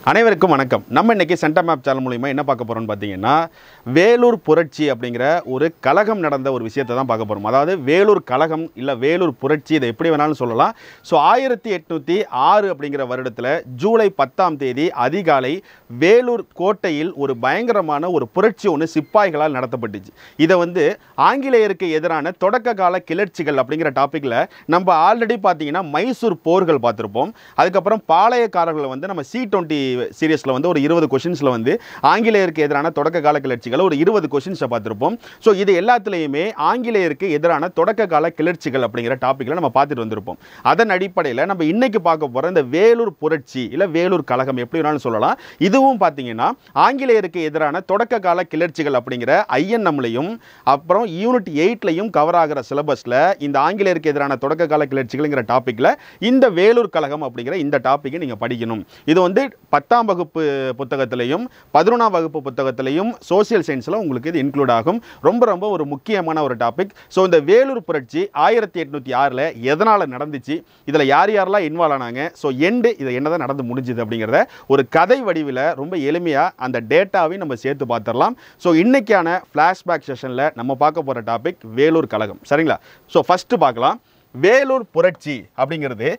அனைவருக்கும் வணக்கம். நம்ம இன்னைக்கு CentumAPP சேனல் மூலமா என்ன பார்க்க போறோம்னு பார்த்தீங்கன்னா வேலூர் புரட்சி அப்படிங்கிற ஒரு கலகம் நடந்த ஒரு விஷயத்தை தான் பார்க்க போறோம். அதாவது வேலூர் கலகம் இல்ல வேலூர் புரட்சி இதை எப்படி வேணாலும் சொல்லலாம். ஸோ 1806 அப்படிங்கிற வருடத்தில் ஜூலை 10ஆம் தேதி அதிகாலை வேலூர் கோட்டையில் ஒரு பயங்கரமான ஒரு புரட்சி ஒன்று சிப்பாய்களால் நடத்தப்பட்டுச்சு. இதை ஆங்கிலேயருக்கு எதிரான தொடக்க கால கிளர்ச்சிகள் அப்படிங்கிற டாப்பிக்கில் நம்ம ஆல்ரெடி பார்த்தீங்கன்னா மைசூர் போர்கள் பார்த்துருப்போம். அதுக்கப்புறம் பாளையக்காரர்கள் நம்ம C20 சீரியஸ்ல ஒரு 20 क्वेश्चंसல ஆங்கிலேயருக்கு எதிரான தொடக்க கால கிளர்ச்சிகள் ஒரு 20 क्वेश्चंस பார்த்திருப்போம். சோ இது எல்லாத்துலயுமே ஆங்கிலேயருக்கு எதிரான தொடக்க கால கிளர்ச்சிகள் அப்படிங்கிற டாபிக்ல நம்ம பார்த்துட்டு வந்திருப்போம். அதன் அடிப்படையில் நம்ம இன்னைக்கு பார்க்க போற இந்த வேலூர் புரட்சி இல்ல வேலூர் கலகம் எப்படி வேணாலும் சொல்லலாம். இதுவும் பாத்தீங்கன்னா ஆங்கிலேயருக்கு எதிரான தொடக்க கால கிளர்ச்சிகள் அப்படிங்கிற INM-லயும் அப்புறம் யூனிட் 8லயும் கவர் ஆகிற சிலபஸ்ல இந்த ஆங்கிலேயருக்கு எதிரான தொடக்க கால கிளர்ச்சிகள்ங்கிற டாபிக்ல இந்த வேலூர் கலகம் அப்படிங்கிற இந்த டாபிக்கை நீங்க படிக்கணும். இது 10ஆம் வகுப்பு புத்தகத்திலையும் 11ஆம் வகுப்பு புத்தகத்திலையும் சோசியல் சயின்ஸ்ல உங்களுக்கு இது இன்க்ளூட் ஆகும். ரொம்ப ஒரு முக்கியமான ஒரு டாபிக். ஸோ இந்த வேலூர் புரட்சி 1806ல் எதனால நடந்துச்சு, இதில் யாரெல்லாம் இன்வால்வ் ஆனாங்க, ஸோ இது என்னதான் நடந்து முடிஞ்சுது அப்படிங்கிறத ஒரு கதை வடிவில் ரொம்ப எளிமையாக அந்த டேட்டாவையும் நம்ம சேர்த்து பார்த்துடலாம். ஸோ இன்னைக்கான ஃப்ளாஷ்பேக் செஷனில் நம்ம பார்க்க போகிற டாபிக் வேலூர் கலகம். சரிங்களா? ஸோ ஃபஸ்ட்டு பார்க்கலாம். வேலூர் புரட்சி அப்படிங்கிறது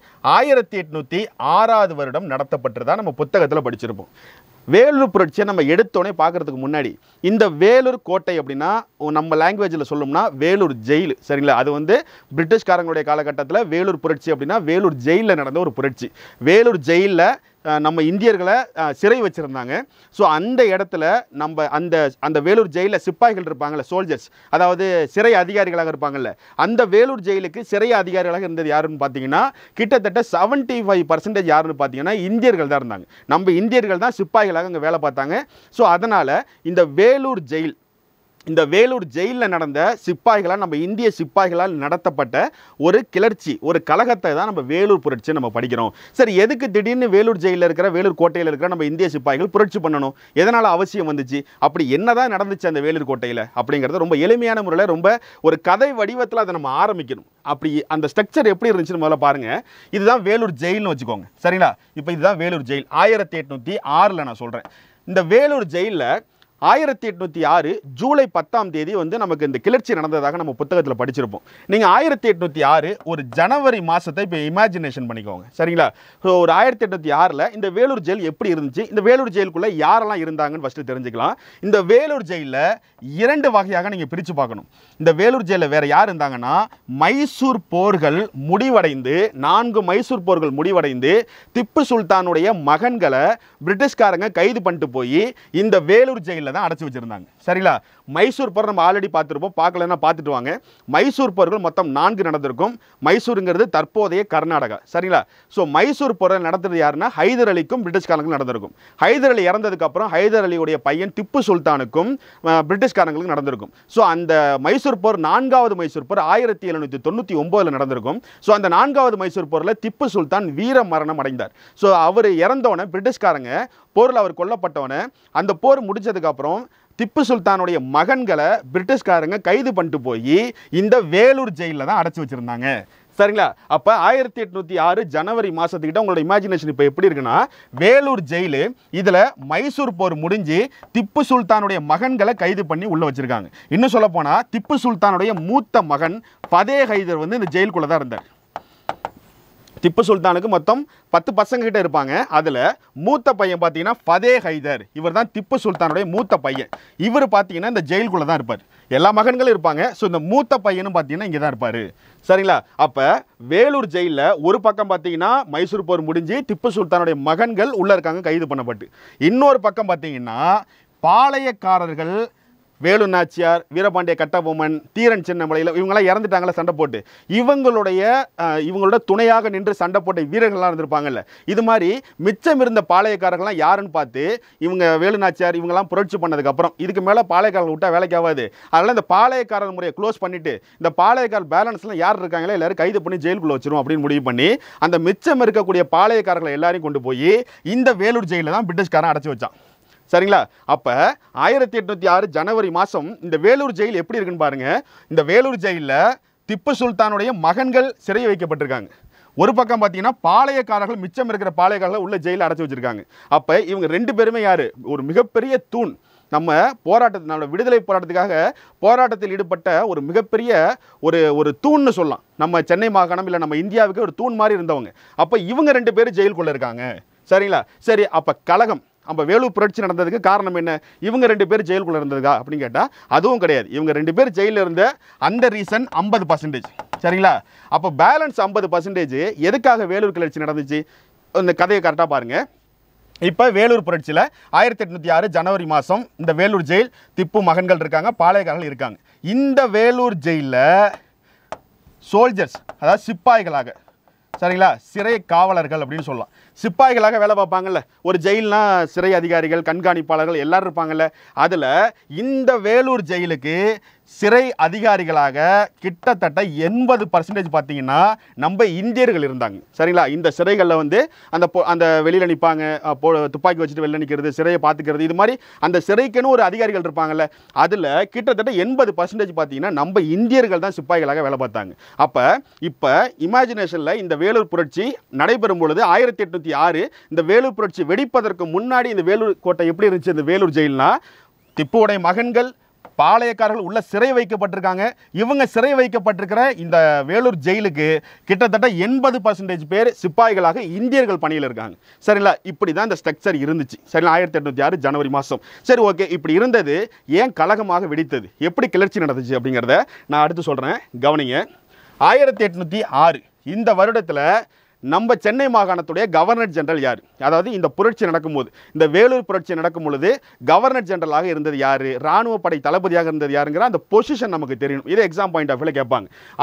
1806 வருடம் நடத்தப்பட்டதா நம்ம புத்தகத்தில் படிச்சிருப்போம். வேலூர் புரட்சியை நம்ம எடுத்தோடனே பார்க்கறதுக்கு முன்னாடி இந்த வேலூர் கோட்டை அப்படின்னா நம்ம லாங்குவேஜில் சொல்லணும்னா வேலூர் ஜெயில். சரிங்களா? அது பிரிட்டிஷ்காரங்களுடைய காலகட்டத்தில் வேலூர் புரட்சி அப்படின்னா வேலூர் ஜெயிலில் நடந்த ஒரு புரட்சி. வேலூர் ஜெயிலில் நம்ம இந்தியர்களை சிறை வச்சுருந்தாங்க. ஸோ அந்த இடத்துல நம்ம அந்த வேலூர் ஜெயிலில் சிப்பாய்கள் இருப்பாங்கள்ல, சோல்ஜர்ஸ், அதாவது சிறை அதிகாரிகளாக இருப்பாங்கல்ல, அந்த வேலூர் ஜெயிலுக்கு சிறை அதிகாரிகளாக இருந்தது யாருன்னு பார்த்தீங்கன்னா கிட்டத்தட்ட 75% யாருன்னு பார்த்தீங்கன்னா இந்தியர்கள் தான் இருந்தாங்க. நம்ம இந்தியர்கள் தான் சிப்பாய்களாக அங்கே வேலை பார்த்தாங்க. ஸோ அதனால் இந்த வேலூர் ஜெயிலில் நடந்த சிப்பாய்களால் நம்ம இந்திய சிப்பாய்களால் நடத்தப்பட்ட ஒரு கிளர்ச்சி, ஒரு கலகத்தை தான் நம்ம வேலூர் புரட்சி நம்ம படிக்கிறோம். சரி, எதுக்கு திடீர்னு வேலூர் ஜெயிலில் இருக்கிற வேலூர் கோட்டையில் இருக்கிற நம்ம இந்திய சிப்பாய்கள் புரட்சி பண்ணணும், எதனால் அவசியம் வந்துச்சு, அப்படி என்னதான் நடந்துச்சு அந்த வேலூர் கோட்டையில் அப்படிங்கிறத ரொம்ப எளிமையான முறையில் ரொம்ப ஒரு கதை வடிவத்தில் அதை நம்ம ஆரம்பிக்கணும். அப்படி அந்த ஸ்ட்ரக்சர் எப்படி இருந்துச்சுன்னு முதல்ல பாருங்க. இதுதான் வேலூர் ஜெயில்னு வச்சுக்கோங்க. சரிங்களா? இப்போ இதுதான் வேலூர் ஜெயில். 1806ல் நான் சொல்கிறேன். இந்த வேலூர் ஜெயிலில் 1806 ஜூலை 10ஆம் தேதி நமக்கு இந்த கிளர்ச்சி நடந்ததாக நம்ம புத்தகத்தில் படிச்சிருப்போம். நீங்கள் 1806 ஒரு ஜனவரி மாதத்தை இப்போ இமேஜினேஷன் பண்ணிக்கோங்க. சரிங்களா? ஸோ ஒரு 1806ல் இந்த வேலூர் ஜெயில் எப்படி இருந்துச்சு, இந்த வேலூர் ஜெயிலுக்குள்ளே யாரெல்லாம் இருந்தாங்கன்னு ஃபஸ்ட்டு தெரிஞ்சுக்கலாம். இந்த வேலூர் ஜெயிலில் 2 வகையாக நீங்கள் பிரித்து பார்க்கணும். இந்த வேலூர் ஜெயிலில் வேறு யார் இருந்தாங்கன்னா மைசூர் போர்கள் முடிவடைந்து 4 மைசூர் போர்கள் முடிவடைந்து திப்பு சுல்தானுடைய மகன்களை பிரிட்டிஷ்காரங்க கைது பண்ணிட்டு போய் இந்த வேலூர் ஜெயிலில் தான் அடைச்சு வச்சிருந்தாங்க. சரிங்களா? மைசூர் போர் நம்ம ஆல்ரெடி பார்த்துருப்போம். பார்க்கலன்னா பார்த்துட்டு வாங்க. மைசூர் போர்கள் மொத்தம் 4 நடந்திருக்கும். மைசூருங்கிறது தற்போதைய கர்நாடகா. சரிங்களா? ஸோ மைசூர் போரை நடத்துறது யாருன்னா ஹைதர் அலிக்கும் பிரிட்டிஷ்காரங்களுக்கும் நடந்திருக்கும். ஹைதர் அலி இறந்ததுக்கு அப்புறம் ஹைதர் அலியுடைய பையன் திப்பு சுல்தானுக்கும் பிரிட்டிஷ்காரங்களுக்கு நடந்திருக்கும். ஸோ அந்த மைசூர் போர் 4வது மைசூர் போர் 1799ல் நடந்திருக்கும். ஸோ அந்த 4வது மைசூர் போரில் திப்பு சுல்தான் வீர மரணம் அடைந்தார். ஸோ அவர் இறந்தோடனே பிரிட்டிஷ்காரங்க போரில் அவர் கொல்லப்பட்டவனே அந்த போர் முடிச்சதுக்கு அப்புறம் திப்பு சுல்தானுடைய மகன்களை பிரிட்டிஷ்காரங்க கைது பண்ணிட்டு போய் இந்த வேலூர் ஜெயிலில் தான் அடைச்சி வச்சிருந்தாங்க. சரிங்களா? அப்போ 1806 ஜனவரி மாதத்துக்கிட்ட உங்களோட இமேஜினேஷன் இப்போ எப்படி இருக்குன்னா வேலூர் ஜெயிலு, இதில் மைசூர் போர் முடிஞ்சு திப்பு சுல்தானுடைய மகன்களை கைது பண்ணி உள்ளே வச்சிருக்காங்க. இன்னும் சொல்ல போனால் திப்பு சுல்தானுடைய மூத்த மகன் ஃபதே ஹைதர் இந்த ஜெயிலுக்குள்ளே தான் இருந்தார். திப்பு சுல்தானுக்கு மொத்தம் 10 பசங்க கிட்ட இருப்பாங்க. அதில் மூத்த பையன் பார்த்தீங்கன்னா ஃபதே ஹைதர், இவர் தான் திப்பு சுல்தானுடைய மூத்த பையன். இவர் பார்த்தீங்கன்னா இந்த ஜெயிலுக்குள்ளே தான் இருப்பார். எல்லா மகன்களும் இருப்பாங்க. ஸோ இந்த மூத்த பையனும் பார்த்தீங்கன்னா இங்கே தான் இருப்பார். சரிங்களா? அப்போ வேலூர் ஜெயிலில் ஒரு பக்கம் பார்த்தீங்கன்னா மைசூர் போர் முடிஞ்சு திப்பு சுல்தானுடைய மகன்கள் உள்ளே இருக்காங்க கைது பண்ணப்பட்டு. இன்னொரு பக்கம் பார்த்தீங்கன்னா பாளையக்காரர்கள் வேலு நாச்சியார், வீரபாண்டிய கட்டபொம்மன், தீரன் சின்னமலையில் இவங்கெல்லாம் இறந்துட்டாங்களே சண்டை போட்டு, இவங்களோட துணையாக நின்று சண்டை போட்ட வீரர்கள்லாம் இருந்திருப்பாங்கல்ல. இது மாதிரி மிச்சம் இருந்த பாளையக்காரர்கள்லாம் யாருன்னு பார்த்து இவங்க வேலு நாச்சியார் இவங்கெல்லாம் புரட்சி பண்ணதுக்கப்புறம் இதுக்கு மேலே பாளையக்காரர்கள் விட்டால் வேலைக்கு ஆகாது, அதனால் இந்த பாளையக்காரர் முறையை க்ளோஸ் பண்ணிவிட்டு இந்த பாளையக்கார பேலன்ஸ்லாம் யார் இருக்காங்களோ எல்லாரும் கைது பண்ணி ஜெயிலுக்குள்ளே வச்சிரும் அப்படின்னு முடிவு பண்ணி அந்த மிச்சம் இருக்கக்கூடிய பாளையக்காரர்களை எல்லாரையும் கொண்டு போய் இந்த வேலூர் ஜெயிலில் தான் பிரிட்டிஷ்காரன் அடைச்சி வச்சான். சரிங்களா? அப்போ 1806 ஜனவரி மாதம் இந்த வேலூர் ஜெயில் எப்படி இருக்குன்னு பாருங்க. இந்த வேலூர் ஜெயிலில் திப்பு சுல்தானுடைய மகன்கள் சிறை வைக்கப்பட்டிருக்காங்க. ஒரு பக்கம் பார்த்தீங்கன்னா பாளையக்காரர்கள், மிச்சம் இருக்கிற பாளையக்காரர்கள் உள்ள ஜெயிலில் அடைச்சி வச்சிருக்காங்க. அப்போ இவங்க 2 பேருமே யாரு? ஒரு மிகப்பெரிய தூண். நம்ம போராட்டத்தினால விடுதலை போராட்டத்துக்காக போராட்டத்தில் ஈடுபட்ட ஒரு மிகப்பெரிய ஒரு தூண்னு சொல்லலாம். நம்ம சென்னை மாகாணம் இல்லை நம்ம இந்தியாவுக்கு ஒரு தூண் மாதிரி இருந்தவங்க. அப்போ இவங்க 2 பேரும் ஜெயிலுக்குள்ள இருக்காங்க. சரிங்களா? சரி, அப்போ கலகம், நம்ம வேலூர் புரட்சி நடந்ததுக்கு காரணம் என்ன? இவங்க 2 பேர் ஜெயிலுக்குள்ள இருந்ததுக்கா அப்படின்னு கேட்டால் அதுவும் கிடையாது. இவங்க 2 பேர் ஜெயிலில் இருந்த அந்த ரீசன் 50%. சரிங்களா? அப்போ பேலன்ஸ் 50% எதுக்காக வேலூர் கிளர்ச்சி நடந்துச்சு? இந்த கதையை கரெக்டாக பாருங்கள். இப்போ வேலூர் புரட்சியில் 1806 ஜனவரி மாதம் இந்த வேலூர் ஜெயில் திப்பு மகன்கள் இருக்காங்க, பாளையக்காரர்கள் இருக்காங்க. இந்த வேலூர் ஜெயிலில் சோல்ஜர்ஸ், அதாவது சிப்பாய்களாக, சரிங்களா, சிறை காவலர்கள் அப்படின்னு சொல்லலாம், சிப்பாய்களாக வேலை பார்ப்பாங்கல்ல. ஒரு ஜெயில்னா சிறை அதிகாரிகள், கண்காணிப்பாளர்கள் எல்லாரும் இருப்பாங்கல்ல. அதில் இந்த வேலூர் ஜெயிலுக்கு சிறை அதிகாரிகளாக கிட்டத்தட்ட 80% பார்த்தீங்கன்னா நம்ம இந்தியர்கள் இருந்தாங்க. சரிங்களா? இந்த சிறைகளில் வந்து அந்த வெளியில் நிற்பாங்க, துப்பாக்கி வச்சுட்டு வெளியில் நிற்கிறது, சிறையை பார்த்துக்கிறது, இது மாதிரி அந்த சிறைக்குன்னு ஒரு அதிகாரிகள் இருப்பாங்கல்ல. அதில் கிட்டத்தட்ட 80% பார்த்தீங்கன்னா நம்ம இந்தியர்கள் தான் சிப்பாய்களாக வேலை பார்த்தாங்க. அப்போ இப்போ இமேஜினேஷனில் இந்த வேலூர் புரட்சி நடைபெறும் பொழுது 1806 இந்த வேலூர் புரட்சி வெடிப்பதற்கு முன்னாடி இந்த வேலூர் கோட்டை எப்படி இருந்துச்சு? இந்த வேலூர் ஜெயில்னா திப்புவுடைய மகன்கள், பாளையக்காரர்கள் உள்ள சிறை வைக்கப்பட்டிருக்காங்க. இவங்க சிறை வைக்கப்பட்டிருக்கிற இந்த வேலூர் ஜெயிலுக்கு கிட்டத்தட்ட 80% பேர் சிப்பாய்களாக இந்தியர்கள் பணியில் இருக்காங்க. சரிங்களா? இப்படி தான் இந்த ஸ்ட்ரக்சர் இருந்துச்சு. சரிங்களா? 1806 ஜனவரி மாதம். சரி, ஓகே. இப்படி இருந்தது ஏன் கலகமாக வெடித்தது, எப்படி கிளர்ச்சி நடந்துச்சு அப்படிங்கிறத நான் அடுத்து சொல்கிறேன், கவனிங்க. 1806 இந்த வருடத்தில் நம்ம சென்னை மாகாணத்துடைய கவர்னர் ஜெனரல் யார்? அதாவது இந்த புரட்சி நடக்கும்போது, இந்த வேலூர் புரட்சி நடக்கும் பொழுது கவர்னர் ஜெனரலாக இருந்தது யார், இராணுவ படை தளபதியாக இருந்தது யாருங்கிற அந்த பொசிஷன் நமக்கு தெரியணும். இது எக்ஸாம் பாயிண்ட் ஆஃப் வியூல கேட்பாங்க.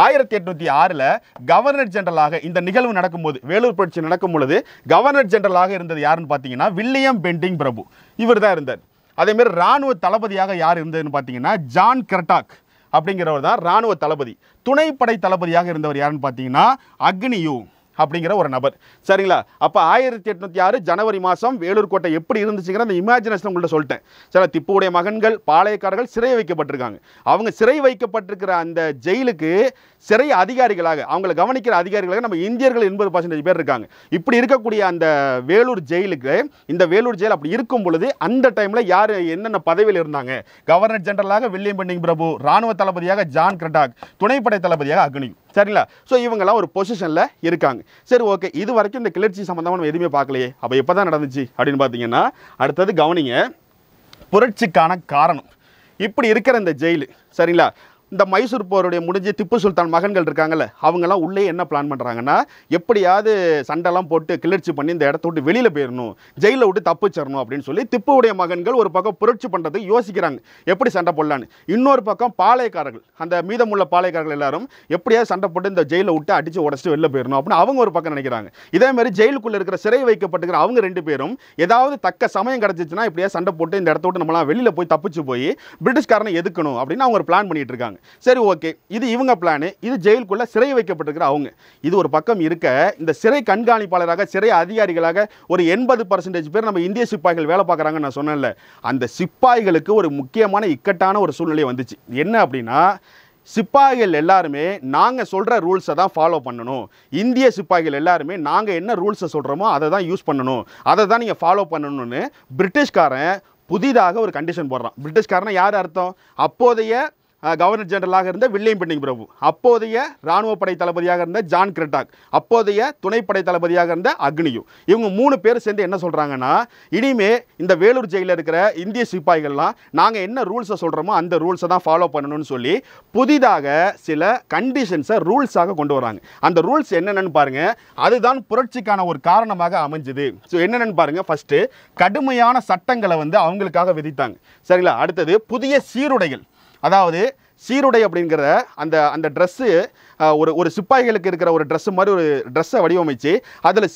1806 கவர்னர் ஜெனரலாக இந்த நிகழ்வு நடக்கும்போது, வேலூர் புரட்சி நடக்கும் பொழுது கவர்னர் ஜெனரலாக இருந்தது யாருன்னு பார்த்தீங்கன்னா வில்லியம் பெண்டிங் பிரபு, இவர் தான் இருந்தார். அதேமாதிரி இராணுவ தளபதியாக யார் இருந்ததுன்னு பார்த்தீங்கன்னா ஜான் கர்டாக் அப்படிங்கிறவர் தான் இராணுவ தளபதி. துணைப்படை தளபதியாக இருந்தவர் யாருன்னு பார்த்தீங்கன்னா அக்னியூ அப்படிங்கிற ஒரு நபர். சரிங்களா? அப்போ 1806 ஜனவரி மாதம் வேலூர் கோட்டை எப்படி இருந்துச்சுங்கிற அந்த இமேஜினேஷன் உங்கள்கிட்ட சொல்லிட்டேன். சரி, திப்புவுடைய மகன்கள், பாளையக்காரர்கள் சிறை வைக்கப்பட்டிருக்காங்க. அவங்க சிறை வைக்கப்பட்டிருக்கிற அந்த ஜெயிலுக்கு சிறை அதிகாரிகளாக, அவங்களை கவனிக்கிற அதிகாரிகளாக நம்ம இந்தியர்கள் 80% பேர் இருக்காங்க. இப்படி இருக்கக்கூடிய அந்த வேலூர் ஜெயிலுக்கு, இந்த வேலூர் ஜெயில் அப்படி இருக்கும் பொழுது அந்த டைமில் யார் என்னென்ன பதவியில் இருந்தாங்க? கவர்னர் ஜெனரலாக வில்லியம் பெண்டிங் பிரபு, இராணுவ தளபதியாக ஜான் கர்டாக், துணைப்படை தளபதியாக அக்னி. சரிங்களா? ஸோ இவங்கெல்லாம் ஒரு பொசிஷனில் இருக்காங்க. சரி, ஓகே. இது வரைக்கும் இந்த கிளர்ச்சி சம்பந்தமாக நம்ம எதுவுமே பார்க்கலையே, அப்போ எப்போ தான் நடந்துச்சு அப்படின்னு பார்த்தீங்கன்னா, அடுத்தது கவனிங்க, புரட்சிக்கான காரணம். இப்படி இருக்கிற இந்த ஜெயிலு, சரிங்களா, இந்த மைசூர் போருடைய முடிஞ்சு திப்பு சுல்தான் மகன்கள் இருக்காங்கல்ல, அவங்கெல்லாம் உள்ளே என்ன பிளான் பண்ணுறாங்கன்னா, எப்படியாவது சண்டைலாம் போட்டு கிளர்ச்சி பண்ணி இந்த இடத்த விட்டு வெளியில் போயிடணும், ஜெயிலில் விட்டு தப்பிச்சிடணும் அப்படின்னு சொல்லி திப்புவுடைய மகன்கள் ஒரு பக்கம் புரட்சி பண்ணுறதுக்கு யோசிக்கிறாங்க, எப்படி சண்டை போடலான்னு. இன்னொரு பக்கம் பாளையக்காரர்கள், அந்த மீதமுள்ள பாளையக்காரர்கள் எல்லாரும் எப்படியாவது சண்டை போட்டு இந்த ஜெயிலை விட்டு அடித்து உடச்சிட்டு வெளில போயிடணும் அப்படின்னு அவங்க ஒரு பக்கம் நினைக்கிறாங்க. இதேமாதிரி ஜெயிலுக்குள்ளே இருக்கிற சிறை வைக்கப்பட்டுக்கிற அவங்க 2 பேரும் ஏதாவது தக்க சமயம் கிடச்சிச்சுன்னா இப்படியா சண்டை போட்டு இந்த இடத்த விட்டு நம்மளாம் வெளியில் போய் தப்பிச்சு போய் பிரிட்டிஷ்காரனை எதுக்கணும் அப்படின்னு அவங்க ஒரு பிளான் பண்ணிட்டு இருக்காங்க. சரி, ஓகே. இது இவங்க பிளானு. இது ஜெயிலுக்குள்ள சிறை வைக்கப்பட்டிருக்கிற அவங்க. இது ஒரு பக்கம் இருக்க, இந்த சிறை கண்காணிப்பாளராக, சிறை அதிகாரிகளாக ஒரு 80% பேர் நம்ம இந்திய சிப்பாய்கள் வேலை பார்க்குறாங்கன்னு நான் சொன்னேன்ல. அந்த சிப்பாய்களுக்கு ஒரு முக்கியமான இக்கட்டான ஒரு சூழ்நிலை வந்துச்சு. என்ன அப்படின்னா, சிப்பாய்கள் எல்லாருமே நாங்கள் சொல்கிற ரூல்ஸை தான் ஃபாலோ பண்ணணும். இந்திய சிப்பாய்கள் எல்லாருமே நாங்கள் என்ன ரூல்ஸை சொல்கிறோமோ அதை தான் யூஸ் பண்ணணும், அதை தான் நீங்கள் ஃபாலோ பண்ணணும்னு பிரிட்டிஷ்காரன் புதிதாக ஒரு கண்டிஷன் போடுறான். பிரிட்டிஷ்காரனை யார் அர்த்தம்? அப்போதைய கவர்னர் ஜெனரலாக இருந்த வில்லியம் பெண்டிங் பிரபு, அப்போதைய இராணுவ படை தளபதியாக இருந்த ஜான் கர்டாக், அப்போதைய துணைப்படை தளபதியாக இருந்த அக்னியூ. இவங்க 3 பேர் சேர்ந்து என்ன சொல்கிறாங்கன்னா, இனிமே இந்த வேலூர் ஜெயிலில் இருக்கிற இந்திய சிப்பாய்கள்லாம் நாங்கள் என்ன ரூல்ஸை சொல்கிறோமோ அந்த ரூல்ஸை தான் ஃபாலோ பண்ணணும்னு சொல்லி புதிதாக சில கண்டிஷன்ஸை ரூல்ஸாக கொண்டு வராங்க. அந்த ரூல்ஸ் என்னென்னு பாருங்கள், அதுதான் புரட்சிக்கான ஒரு காரணமாக அமைஞ்சுது. ஸோ என்னென்னு பாருங்கள், ஃபஸ்ட்டு கடுமையான சட்டங்களை வந்து அவங்களுக்காக விதித்தாங்க. சரிங்களா? அடுத்தது புதிய சீருடைகள், அதாவது சீருடை அப்படிங்கிற அந்த ட்ரெஸ்ஸு ஒரு சிப்பாய்களுக்கு இருக்கிற ஒரு ட்ரெஸ்ஸு மாதிரி ஒரு ட்ரெஸ்ஸை வடிவமைச்சு அதில்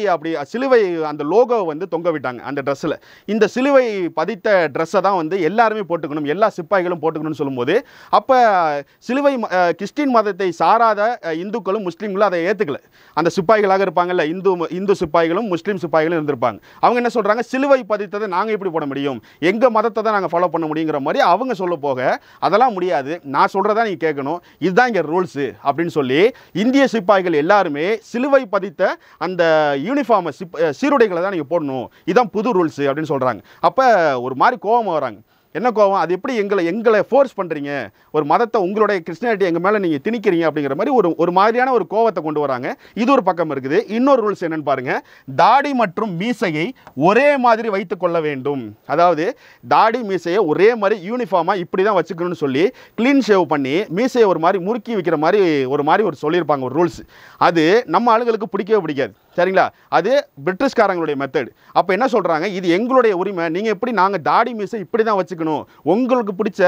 சிலுவை அந்த லோகோ வந்து தொங்க விட்டாங்க அந்த ட்ரெஸ்ஸில். இந்த சிலுவை பதித்த ட்ரெஸ்ஸை தான் வந்து எல்லாருமே போட்டுக்கணும், எல்லா சிப்பாய்களும் போட்டுக்கணும்னு சொல்லும்போது, அப்போ சிலுவை கிறிஸ்டின் மதத்தை சாராத இந்துக்களும் முஸ்லீம்களும் அதை ஏற்றுக்கல. அந்த சிப்பாய்களாக இருப்பாங்கல்ல, இந்து சிப்பாய்களும் முஸ்லீம் சிப்பாய்களும் இருந்திருப்பாங்க. அவங்க என்ன சொல்கிறாங்க, சிலுவை பதித்ததை நாங்கள் எப்படி போட முடியும், எங்கள் மதத்தை தான் நாங்கள் ஃபாலோ பண்ண முடியுங்கிற மாதிரி அவங்க சொல்ல போக, அதெல்லாம் முடியாது, கூடாது, நான் சொல்றதா நீங்க கேட்கணும், இதுதான் இங்க ரூல்ஸ் அப்படின்னு சொல்லி இந்திய சிப்பாய்கள் எல்லாருமே சிலுவை பதித்த அந்த யூனிஃபார்ம் சீருடைகளை தான் நீங்க போடணும், இதான் புது ரூல்ஸ் அப்படின்னு சொல்றாங்க. அப்ப ஒரு மாதிரி கோபம் வராங்க. என்ன கோவம், அது எப்படி எங்களை ஃபோர்ஸ் பண்ணுறீங்க, ஒரு மதத்தை உங்களுடைய கிறிஸ்டியானிட்டி எங்கள் மேலே நீங்கள் திணிக்கிறீங்க அப்படிங்கிற மாதிரி ஒரு மாதிரியான ஒரு கோவத்தை கொண்டு வராங்க. இது ஒரு பக்கம் இருக்குது. இன்னொரு ரூல்ஸ் என்னன்னு பாருங்க, தாடி மற்றும் மீசையை ஒரே மாதிரி வைத்துக் கொள்ள வேண்டும். அதாவது தாடி மீசையை ஒரே மாதிரி யூனிஃபார்மாக இப்படி தான் வச்சுக்கணும்னு சொல்லி க்ளீன் ஷேவ் பண்ணி மீசையை ஒரு மாதிரி முறுக்கி வைக்கிற மாதிரி ஒரு சொல்லியிருப்பாங்க, ஒரு ரூல்ஸ். அது நம்ம ஆளுங்களுக்கு பிடிக்கவே பிடிக்காது, சரிங்களா? அது பிரிட்டிஷ்காரங்களுடைய மெத்தட். அப்போ என்ன சொல்கிறாங்க, இது எங்களுடைய உரிமை, நீங்கள் எப்படி நாங்கள் தாடி மீசை இப்படி தான் வச்சுக்கணும், உங்களுக்கு பிடிச்ச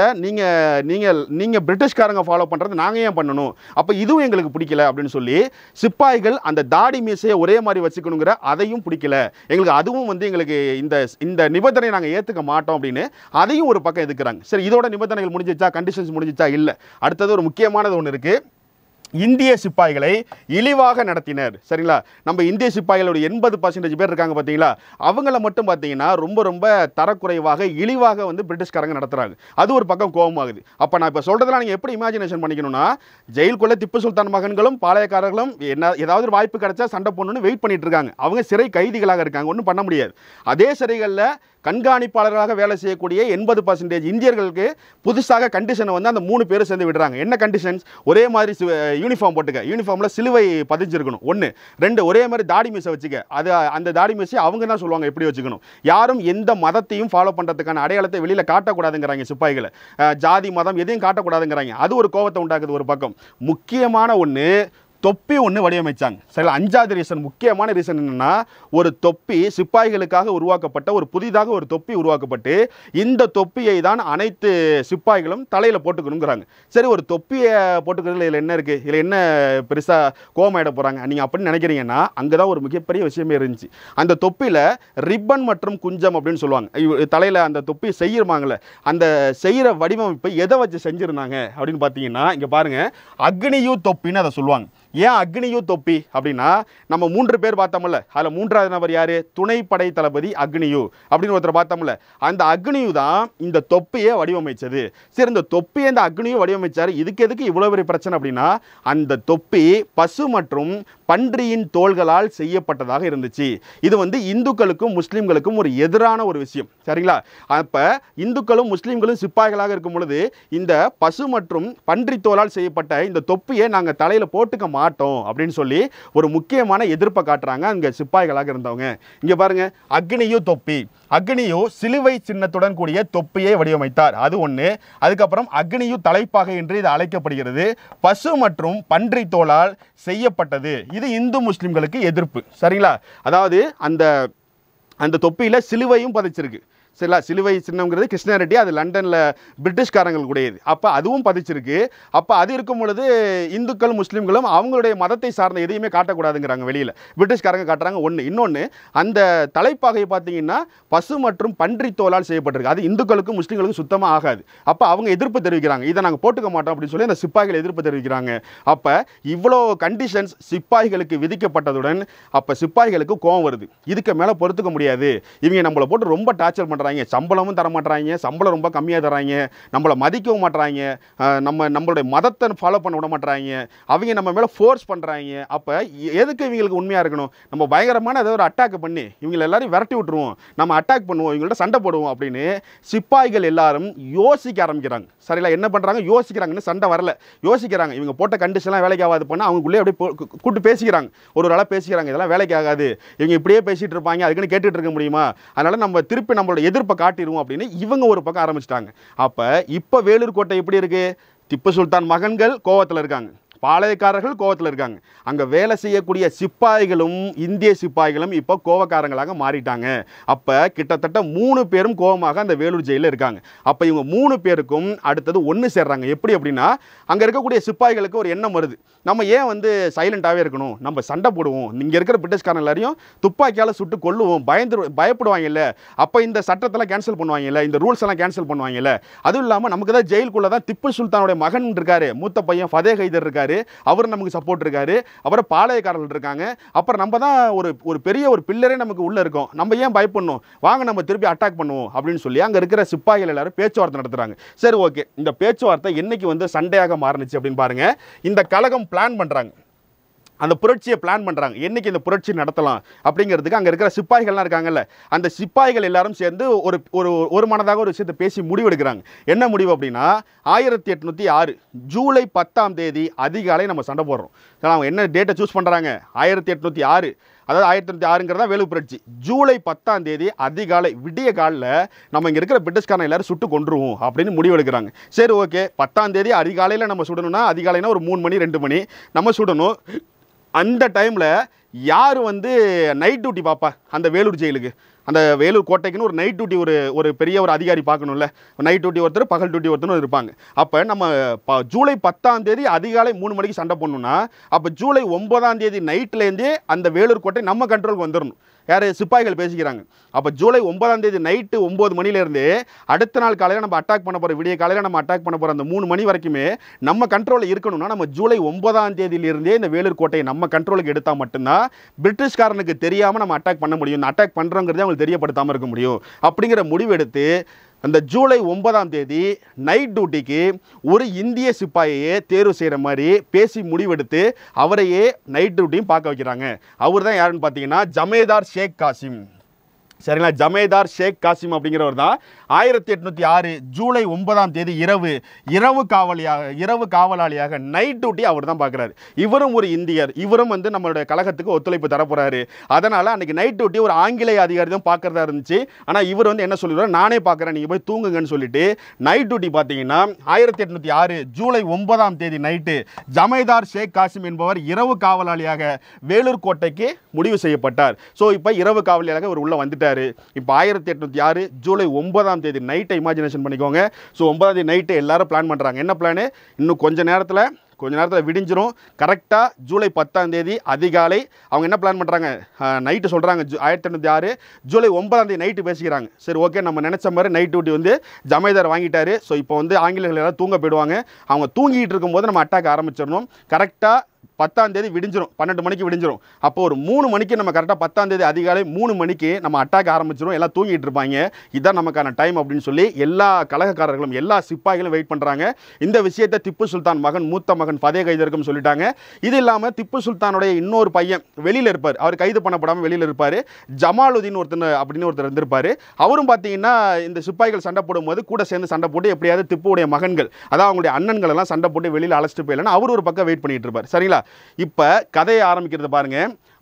நீங்கள் பிரிட்டிஷ்காரங்க ஃபாலோ பண்ணுறது நாங்கள் ஏன் பண்ணணும், அப்போ இதுவும் எங்களுக்கு பிடிக்கல அப்படின்னு சொல்லி சிப்பாய்கள் அந்த தாடி மீசையை ஒரே மாதிரி வச்சுக்கணுங்கிற அதையும் பிடிக்கல எங்களுக்கு, அதுவும் எங்களுக்கு இந்த நிபந்தனை நாங்கள் ஏற்றுக்க மாட்டோம் அப்படின்னு அதையும் ஒரு பக்கம் எதுக்குறாங்க. சரி, இதோட நிபந்தனைகள் முடிஞ்சிச்சா, கண்டிஷன்ஸ் முடிஞ்சிச்சா? இல்லை. அடுத்தது ஒரு முக்கியமானது ஒன்று இருக்குது, இந்திய சிப்பாய்களை இழிவாக நடத்தினர். சரிங்களா? நம்ம இந்திய சிப்பாய்களோட 80% பேர் இருக்காங்க பார்த்தீங்களா, அவங்கள மட்டும் பார்த்தீங்கன்னா ரொம்ப தரக்குறைவாக இழிவாக பிரிட்டிஷ்காரங்க நடத்துறாங்க. அது ஒரு பக்கம் கோபமாகுது. அப்போ நான் இப்போ சொல்றதெல்லாம் நீங்கள் எப்படி இமேஜினேஷன் பண்ணிக்கணும்னா, ஜெயிலுக்குள்ள திப்பு சுல்தான் மகன்களும் பாளையக்காரர்களும் ஏதாவது ஒரு வாய்ப்பு கிடைச்சா சண்டை போடணும்னு வெயிட் பண்ணிட்டு இருக்காங்க. அவங்க சிறை கைதிகளாக இருக்காங்க, ஒன்றும் பண்ண முடியாது. அதே சிறைகளில் கண்காணிப்பாளர்களாக வேலை செய்யக்கூடிய 80% இந்தியர்களுக்கு புதுசாக கண்டிஷனை அந்த 3 பேரும் சேர்ந்து விடுறாங்க. என்ன கண்டிஷன்ஸ்? ஒரே மாதிரி யூனிஃபார்ம் போட்டுக்க, யூனிஃபார்மில் சிலுவை பதிஞ்சிருக்கணும், 1. 2, ஒரே மாதிரி தாடி மீசை வச்சுக்க, அது அந்த தாடி மீசை அவங்க தான் சொல்லுவாங்க எப்படி வச்சுக்கணும். யாரும் எந்த மதத்தையும் ஃபாலோ பண்ணுறதுக்கான அடையாளத்தை வெளியில் காட்டக்கூடாதுங்கிறாங்க சிப்பாய்களை. ஜாதி மதம் எதையும் காட்டக்கூடாதுங்கிறாங்க. அது ஒரு கோபத்தை உண்டாக்குது ஒரு பக்கம். முக்கியமான ஒன்று, தொப்பி ஒன்று வடிவமைச்சாங்க. சரி, 5வது ரீசன், முக்கியமான ரீசன் என்னன்னா, ஒரு தொப்பி சிப்பாய்களுக்காக உருவாக்கப்பட்ட புதிதாக ஒரு தொப்பி உருவாக்கப்பட்டு இந்த தொப்பியை தான் அனைத்து சிப்பாய்களும் தலையில் போட்டுக்கணுங்கிறாங்க. சரி, ஒரு தொப்பியை போட்டுக்கிறதுல இதில் என்ன இருக்குது, இதில் என்ன பெருசாக கோமாயிட போகிறாங்க நீங்கள் அப்படின்னு நினைக்கிறீங்கன்னா, அங்கே தான் ஒரு மிகப்பெரிய விஷயமே இருந்துச்சு. அந்த தொப்பியில் ரிப்பன் மற்றும் குஞ்சம் அப்படின்னு சொல்லுவாங்க. தலையில் அந்த தொப்பி செய்யிருப்பாங்கள்ல, அந்த செய்கிற வடிவமைப்பை எதை வச்சு செஞ்சுருந்தாங்க அப்படின்னு பார்த்தீங்கன்னா, இங்கே பாருங்கள், அக்னியூ தொப்பின்னு அதை சொல்லுவாங்க. ஏன் அக்னியூ தொப்பி அப்படின்னா, நம்ம 3 பேர் பார்த்தோம்ல, அதில் 3வது நபர் யாரு, துணைப்படை தளபதி அக்னியூ அப்படின்னு ஒருத்தர் பார்த்தோம்ல, அந்த அக்னியூ தான் இந்த தொப்பியை வடிவமைச்சது. சரி, இந்த தொப்பியை இந்த அக்னியூ வடிவமைச்சார். இதுக்கு எதுக்கு இவ்வளோ பெரிய பிரச்சனை அப்படின்னா, அந்த தொப்பி பசு மற்றும் பன்றியின் தோள்களால் செய்யப்பட்டதாக இருந்துச்சு. இது இந்துக்களுக்கும் முஸ்லீம்களுக்கும் ஒரு எதிரான ஒரு விஷயம். சரிங்களா? அப்போ இந்துக்களும் முஸ்லீம்களும் சிப்பாய்களாக இருக்கும் பொழுது இந்த பசு மற்றும் பன்றி தோலால் செய்யப்பட்ட இந்த தொப்பியை நாங்கள் தலையில் போட்டுக்க மாட்டோம் அப்படின்னு சொல்லி ஒரு முக்கியமான எதிர்ப்பை காட்டுறாங்க அங்கே சிப்பாய்களாக இருந்தவங்க. இங்கே பாருங்க, அக்னியூ தொப்பி. அக்னியூ சிலுவை சின்னத்துடன் கூடிய தொப்பியை வடிவமைத்தார், அது ஒன்று. அதுக்கப்புறம் அக்னியூ தலைப்பாகை என்று இது அழைக்கப்படுகிறது. பசு மற்றும் பன்றி தோலால் செய்யப்பட்டது. இது இந்து முஸ்லிம்களுக்கு எதிர்ப்பு. சரிங்களா? அதாவது அந்த தொப்பியில் சிலுவையும் பதிச்சிருக்கு. சரிங்களா? சிலுவை சின்னம்ங்கிறது கிறிஸ்டியானிட்டி, அது லண்டனில் பிரிட்டிஷ்காரங்கள் கூடியது. அப்போ அதுவும் பதிச்சிருக்கு. அப்போ அது இருக்கும் பொழுது இந்துக்கள் முஸ்லீம்களும் அவங்களுடைய மதத்தை சார்ந்த எதையுமே காட்டக்கூடாதுங்கிறாங்க வெளியில். பிரிட்டிஷ்காரங்க காட்டுறாங்க, ஒன்று. இன்னொன்று, அந்த தலைப்பாகை பார்த்தீங்கன்னா பசு மற்றும் பன்றி தோலால் செய்யப்பட்டிருக்கு. அது இந்துக்களுக்கும் முஸ்லீம்களுக்கும் சுத்தமாக ஆகாது. அப்போ அவங்க எதிர்ப்பு தெரிவிக்கிறாங்க, இதை நாங்கள் போட்டுக்க மாட்டோம் அப்படின்னு சொல்லி அந்த சிப்பாய்கள் எதிர்ப்பு தெரிவிக்கிறாங்க. அப்போ இவ்வளோ கண்டிஷன்ஸ் சிப்பாய்களுக்கு விதிக்கப்பட்டதுடன் அப்போ சிப்பாய்களுக்கு கோவம் வருது. இதுக்கு மேலே பொறுத்துக்க முடியாது, இவங்க நம்மளை போட்டு ரொம்ப டார்ச்சர் பண்ணுறாங்க, சம்பளமும் தர மாட்டாங்க, சம்பளம் ரொம்ப கம்மியாக தராங்க, நம்மளை மதிக்கவும் மாட்டாங்க, நம்மளுடைய மதத்தை ஃபாலோ பண்ண விட மாட்டாங்க, அவங்க நம்ம மேலே ஃபோர்ஸ் பண்ணுறாங்க. அப்போ எதுக்கு இவங்களுக்கு உண்மையாக இருக்கணும்? நம்ம பயங்கரமான ஏதாவது ஒரு அட்டாக் பண்ணி இவங்களை எல்லாரும் விரட்டி விட்டுருவோம், நம்ம அட்டாக் பண்ணுவோம், இவங்கள்ட்ட சண்டை போடுவோம் அப்படின்னு சிப்பாய்கள் எல்லாரும் யோசிக்க ஆரம்பிக்கிறாங்க. சரிங்களா? என்ன பண்ணுறாங்க, யோசிக்கிறாங்கன்னு, சண்டை வரல, யோசிக்கிறாங்க. இவங்க போட்ட கண்டிஷன்லாம் வேலைக்கு ஆகாது பண்ண அவங்களுக்குள்ளே அப்படியே கூப்பிட்டு பேசிக்கிறாங்க, ஒரு ஆளாக பேசிக்கிறாங்க, இதெல்லாம் வேலைக்கு ஆகாது, இவங்க இப்படியே பேசிகிட்டு இருப்பாங்க, அதுக்குன்னு கேட்டுட்டு இருக்க முடியுமா, அதனால் நம்ம திருப்பி நம்மளோட எதிர்ப்பை காட்டிடுவோம் அப்படின்னு இவங்க ஒரு பக்கம் ஆரம்பிச்சிட்டாங்க. அப்போ இப்போ வேலூர் கோட்டை எப்படி இருக்கு? திப்பு சுல்தான் மகன்கள் கோவத்தில் இருக்காங்க, பாளையக்காரர்கள் கோவத்தில் இருக்காங்க, அங்கே வேலை செய்யக்கூடிய சிப்பாய்களும் இந்திய சிப்பாய்களும் இப்போ கோவக்காரங்களாக மாறிட்டாங்க. அப்போ கிட்டத்தட்ட 3 பேரும் கோவமாக அந்த வேலூர் ஜெயிலில் இருக்காங்க. அப்போ இவங்க 3 பேருக்கும் அடுத்தது ஒன்று சேர்றாங்க. எப்படி அப்படின்னா, அங்கே இருக்கக்கூடிய சிப்பாய்களுக்கு ஒரு எண்ணம் வருது, நம்ம ஏன் சைலண்டாகவே இருக்கணும், நம்ம சண்டை போடுவோம், இங்கே இருக்கிற பிரிட்டிஷ்காரன் எல்லாரையும் துப்பாக்கியால் சுட்டு கொல்லுவோம், பயப்படுவாங்கல்ல, அப்போ இந்த சட்டத்தெல்லாம் கேன்சல் பண்ணுவாங்கல்ல, இந்த ரூல்ஸ் எல்லாம் கேன்சல் பண்ணுவாங்கல்ல. அதுவும் இல்லாமல் நமக்கு தான் ஜெயிலுக்குள்ளே தான் திப்பு சுல்தானுடைய மகன் இருக்காரு, மூத்த பையன் ஃபதே ஹைதர் இருக்காரு, இருக்காரு, அவர் நமக்கு சப்போர்ட் இருக்காரு, அப்புறம் பாளையக்காரர்கள் இருக்காங்க, அப்புறம் நம்ம தான் ஒரு பெரிய ஒரு பில்லரே நமக்கு உள்ள இருக்கோம், நம்ம ஏன் பயப்படணும், வாங்க நம்ம திருப்பி அட்டாக் பண்ணுவோம் அப்படின்னு சொல்லி அங்க இருக்கிற சிப்பாய்கள் எல்லாரும் பேச்சுவார்த்தை நடத்துறாங்க. சரி, ஓகே, இந்த பேச்சுவார்த்தை என்னைக்கு வந்து சண்டையாக மாறுனுச்சு அப்படின்னு பாருங்க. இந்த கலகம் பிளான் பண்றாங்க, அந்த புரட்சியை பிளான் பண்ணுறாங்க, என்னைக்கு இந்த புரட்சி நடத்தலாம் அப்படிங்கிறதுக்கு அங்கே இருக்கிற சிப்பாய்கள்லாம் இருக்காங்கல்ல, அந்த சிப்பாய்கள் எல்லாரும் சேர்ந்து ஒரு மனதாக ஒரு விஷயத்தை பேசி முடிவெடுக்கிறாங்க. என்ன முடிவு அப்படின்னா, 1806 ஜூலை 10ஆம் தேதி அதிகாலை நம்ம சண்டை போடுறோம். அவங்க என்ன டேட்டை சூஸ் பண்ணுறாங்க, 1806, அதாவது 1806ங்கிறதா வேலூர் புரட்சி. ஜூலை 10ஆம் தேதி அதிகாலை விடிய காலில் நம்ம இங்கே இருக்கிற பிரிட்டிஷ்காரனை எல்லாரும் சுட்டு கொன்றுவோம் அப்படின்னு முடிவெடுக்கிறாங்க. சரி, ஓகே, 10ஆம் தேதி அதிகாலையில் நம்ம சுடணும்னா, அதிகாலைனா ஒரு 3 மணி 2 மணி நம்ம சுடணும். அந்த டைமில் யார் வந்து நைட் டியூட்டி பார்ப்பா அந்த வேலூர் ஜெயிலுக்கு, அந்த வேலூர் கோட்டைக்குன்னு ஒரு நைட் டியூட்டி ஒரு பெரிய ஒரு அதிகாரி பார்க்கணும்ல, நைட் டியூட்டி ஒருத்தர், பகல் டியூட்டி ஒருத்தர் இருப்பாங்க. அப்போ நம்ம ஜூலை 10ஆம் தேதி அதிகாலை 3 மணிக்கு சண்டை போடணும்னா, அப்போ ஜூலை 9ஆம் தேதி நைட்லேருந்தே அந்த வேலூர் கோட்டை நம்ம கண்ட்ரோலுக்கு வந்துடணும். யார், சிப்பாய்கள் பேசிக்கிறாங்க. அப்போ ஜூலை 9ஆம் தேதி நைட்டு 9 மணிலேருந்து அடுத்த நாள் காலையில் நம்ம அட்டாக் பண்ண போகிற, விடிய காலையில் நம்ம அட்டாக் பண்ண போகிற அந்த 3 மணி வரைக்குமே நம்ம கண்ட்ரோலில் இருக்கணும்னா, நம்ம ஜூலை 9ஆம் தேதியிலிருந்தே இந்த வேலூர் கோட்டையை நம்ம கண்ட்ரோலுக்கு எடுத்தால் மட்டும்தான் பிரிட்டிஷ்காரனுக்கு தெரியாமல் நம்ம அட்டாக் பண்ண முடியும், அட்டாக் பண்ணுறோங்கிறதே அவங்களுக்கு தெரியப்படுத்தாமல் இருக்க முடியும். அப்படிங்கிற முடிவு எடுத்து அந்த ஜூலை 9ஆம் தேதி நைட் டியூட்டிக்கு ஒரு இந்திய சிப்பாயையே தேர்வு செய்கிற மாதிரி பேசி முடிவெடுத்து அவரையே நைட் டியூட்டியும் பார்க்க வைக்கிறாங்க. அவர் தான் யாருன்னு பார்த்தீங்கன்னா ஜமேதார் ஷேக் காசிம். சரிங்களா, ஜமேதார் ஷேக் காசிம் அப்படிங்கிறவர் தான் 1806 ஜூலை 9ஆம் தேதி இரவு காவலாளியாக நைட் டியூட்டி அவர் தான் பார்க்குறாரு. இவரும் ஒரு இந்தியர், இவரும் வந்து நம்மளுடைய கழகத்துக்கு ஒத்துழைப்பு தரப்போறாரு. அதனால் அன்றைக்கி நைட் டியூட்டி ஒரு ஆங்கிலேய அதிகாரி தான் பார்க்குறதா இருந்துச்சு. ஆனால் இவர் வந்து என்ன சொல்லிடுவார், நானே பார்க்குறேன், நீங்கள் போய் தூங்குங்கன்னு சொல்லிட்டு நைட் டியூட்டி பார்த்தீங்கன்னா 1806 ஜூலை 9ஆம் தேதி நைட்டு ஜமேதார் ஷேக் காசிம் என்பவர் இரவு காவலாளியாக வேலூர் கோட்டைக்கு முடிவு செய்யப்பட்டார். ஸோ இப்போ இரவு காவலாளியாக இவர் உள்ள வந்துட்டார். இப்போ 1806 ஜூலை 9ஆம் தேதி நைட்டை இமேஜினேஷன் பண்ணிக்கோங்க. ஸோ 9ஆம் தேதி நைட்டு எல்லாரும் பிளான் பண்ணுறாங்க. என்ன பிளானு, இன்னும் கொஞ்ச நேரத்தில் விடிஞ்சிரும். கரெக்டாக ஜூலை 10ஆம் தேதி அதிகாலை அவங்க என்ன பிளான் பண்ணுறாங்க, நைட்டு சொல்கிறாங்க 1806 ஜூலை 9ஆம் தேதி நைட்டு பேசிக்கிறாங்க. சரி, ஓகே, நம்ம நினச்ச மாதிரி நைட் டியூட்டி வந்து ஜமேதார் வாங்கிட்டாரு. ஸோ இப்போ வந்து ஆங்கிலேயர்கள் எல்லாம் தூங்க போயிடுவாங்க. அவங்க தூங்கிட்டு இருக்கும்போது நம்ம அட்டாக் ஆரம்பிச்சிடணும். கரெக்டாக 10ஆம் தேதி விடிஞ்சிரும், 12 மணிக்கு விடிஞ்சிரும். அப்போ ஒரு 3 மணிக்கு நம்ம கரெக்டாக 10ஆம் தேதி அதிகாலை 3 மணிக்கு நம்ம அட்டாக் ஆரம்பிச்சிடும். எல்லாம் தூங்கிட்டு இருப்பாங்க, இதுதான் நமக்கான டைம் அப்படின்னு சொல்லி எல்லா கழகக்காரர்களும் எல்லா சிப்பாய்களும் வெயிட் பண்ணுறாங்க. இந்த விஷயத்தை திப்பு சுல்தான் மகன், மூத்த மகன் ஃபதே கைதருக்கும் சொல்லிட்டாங்க. இது இல்லாமல் திப்பு சுல்தானுடைய இன்னொரு பையன் வெளியில் இருப்பார், அவர் கைது பண்ணப்படாமல் வெளியில் இருப்பார், ஜமாலுதீன் ஒருத்தர் இருந்திருப்பார். அவரும் பார்த்தீங்கன்னா இந்த சிப்பாய்கள் சண்டை போடும்போது கூட சேர்ந்து சண்டை போட்டு எப்படியாவது திப்புடைய மகன்கள், அதாவது அவங்களுடைய அண்ணன்கள் எல்லாம் சண்டை போட்டு வெளியில் அழைச்சிட்டு போயிடலன்னு அவர் ஒரு பக்கம் வெயிட் பண்ணிட்டு இருப்பார். சரிங்களா, இப்ப கதையை ஆரம்பிக்கிறது பாருங்க.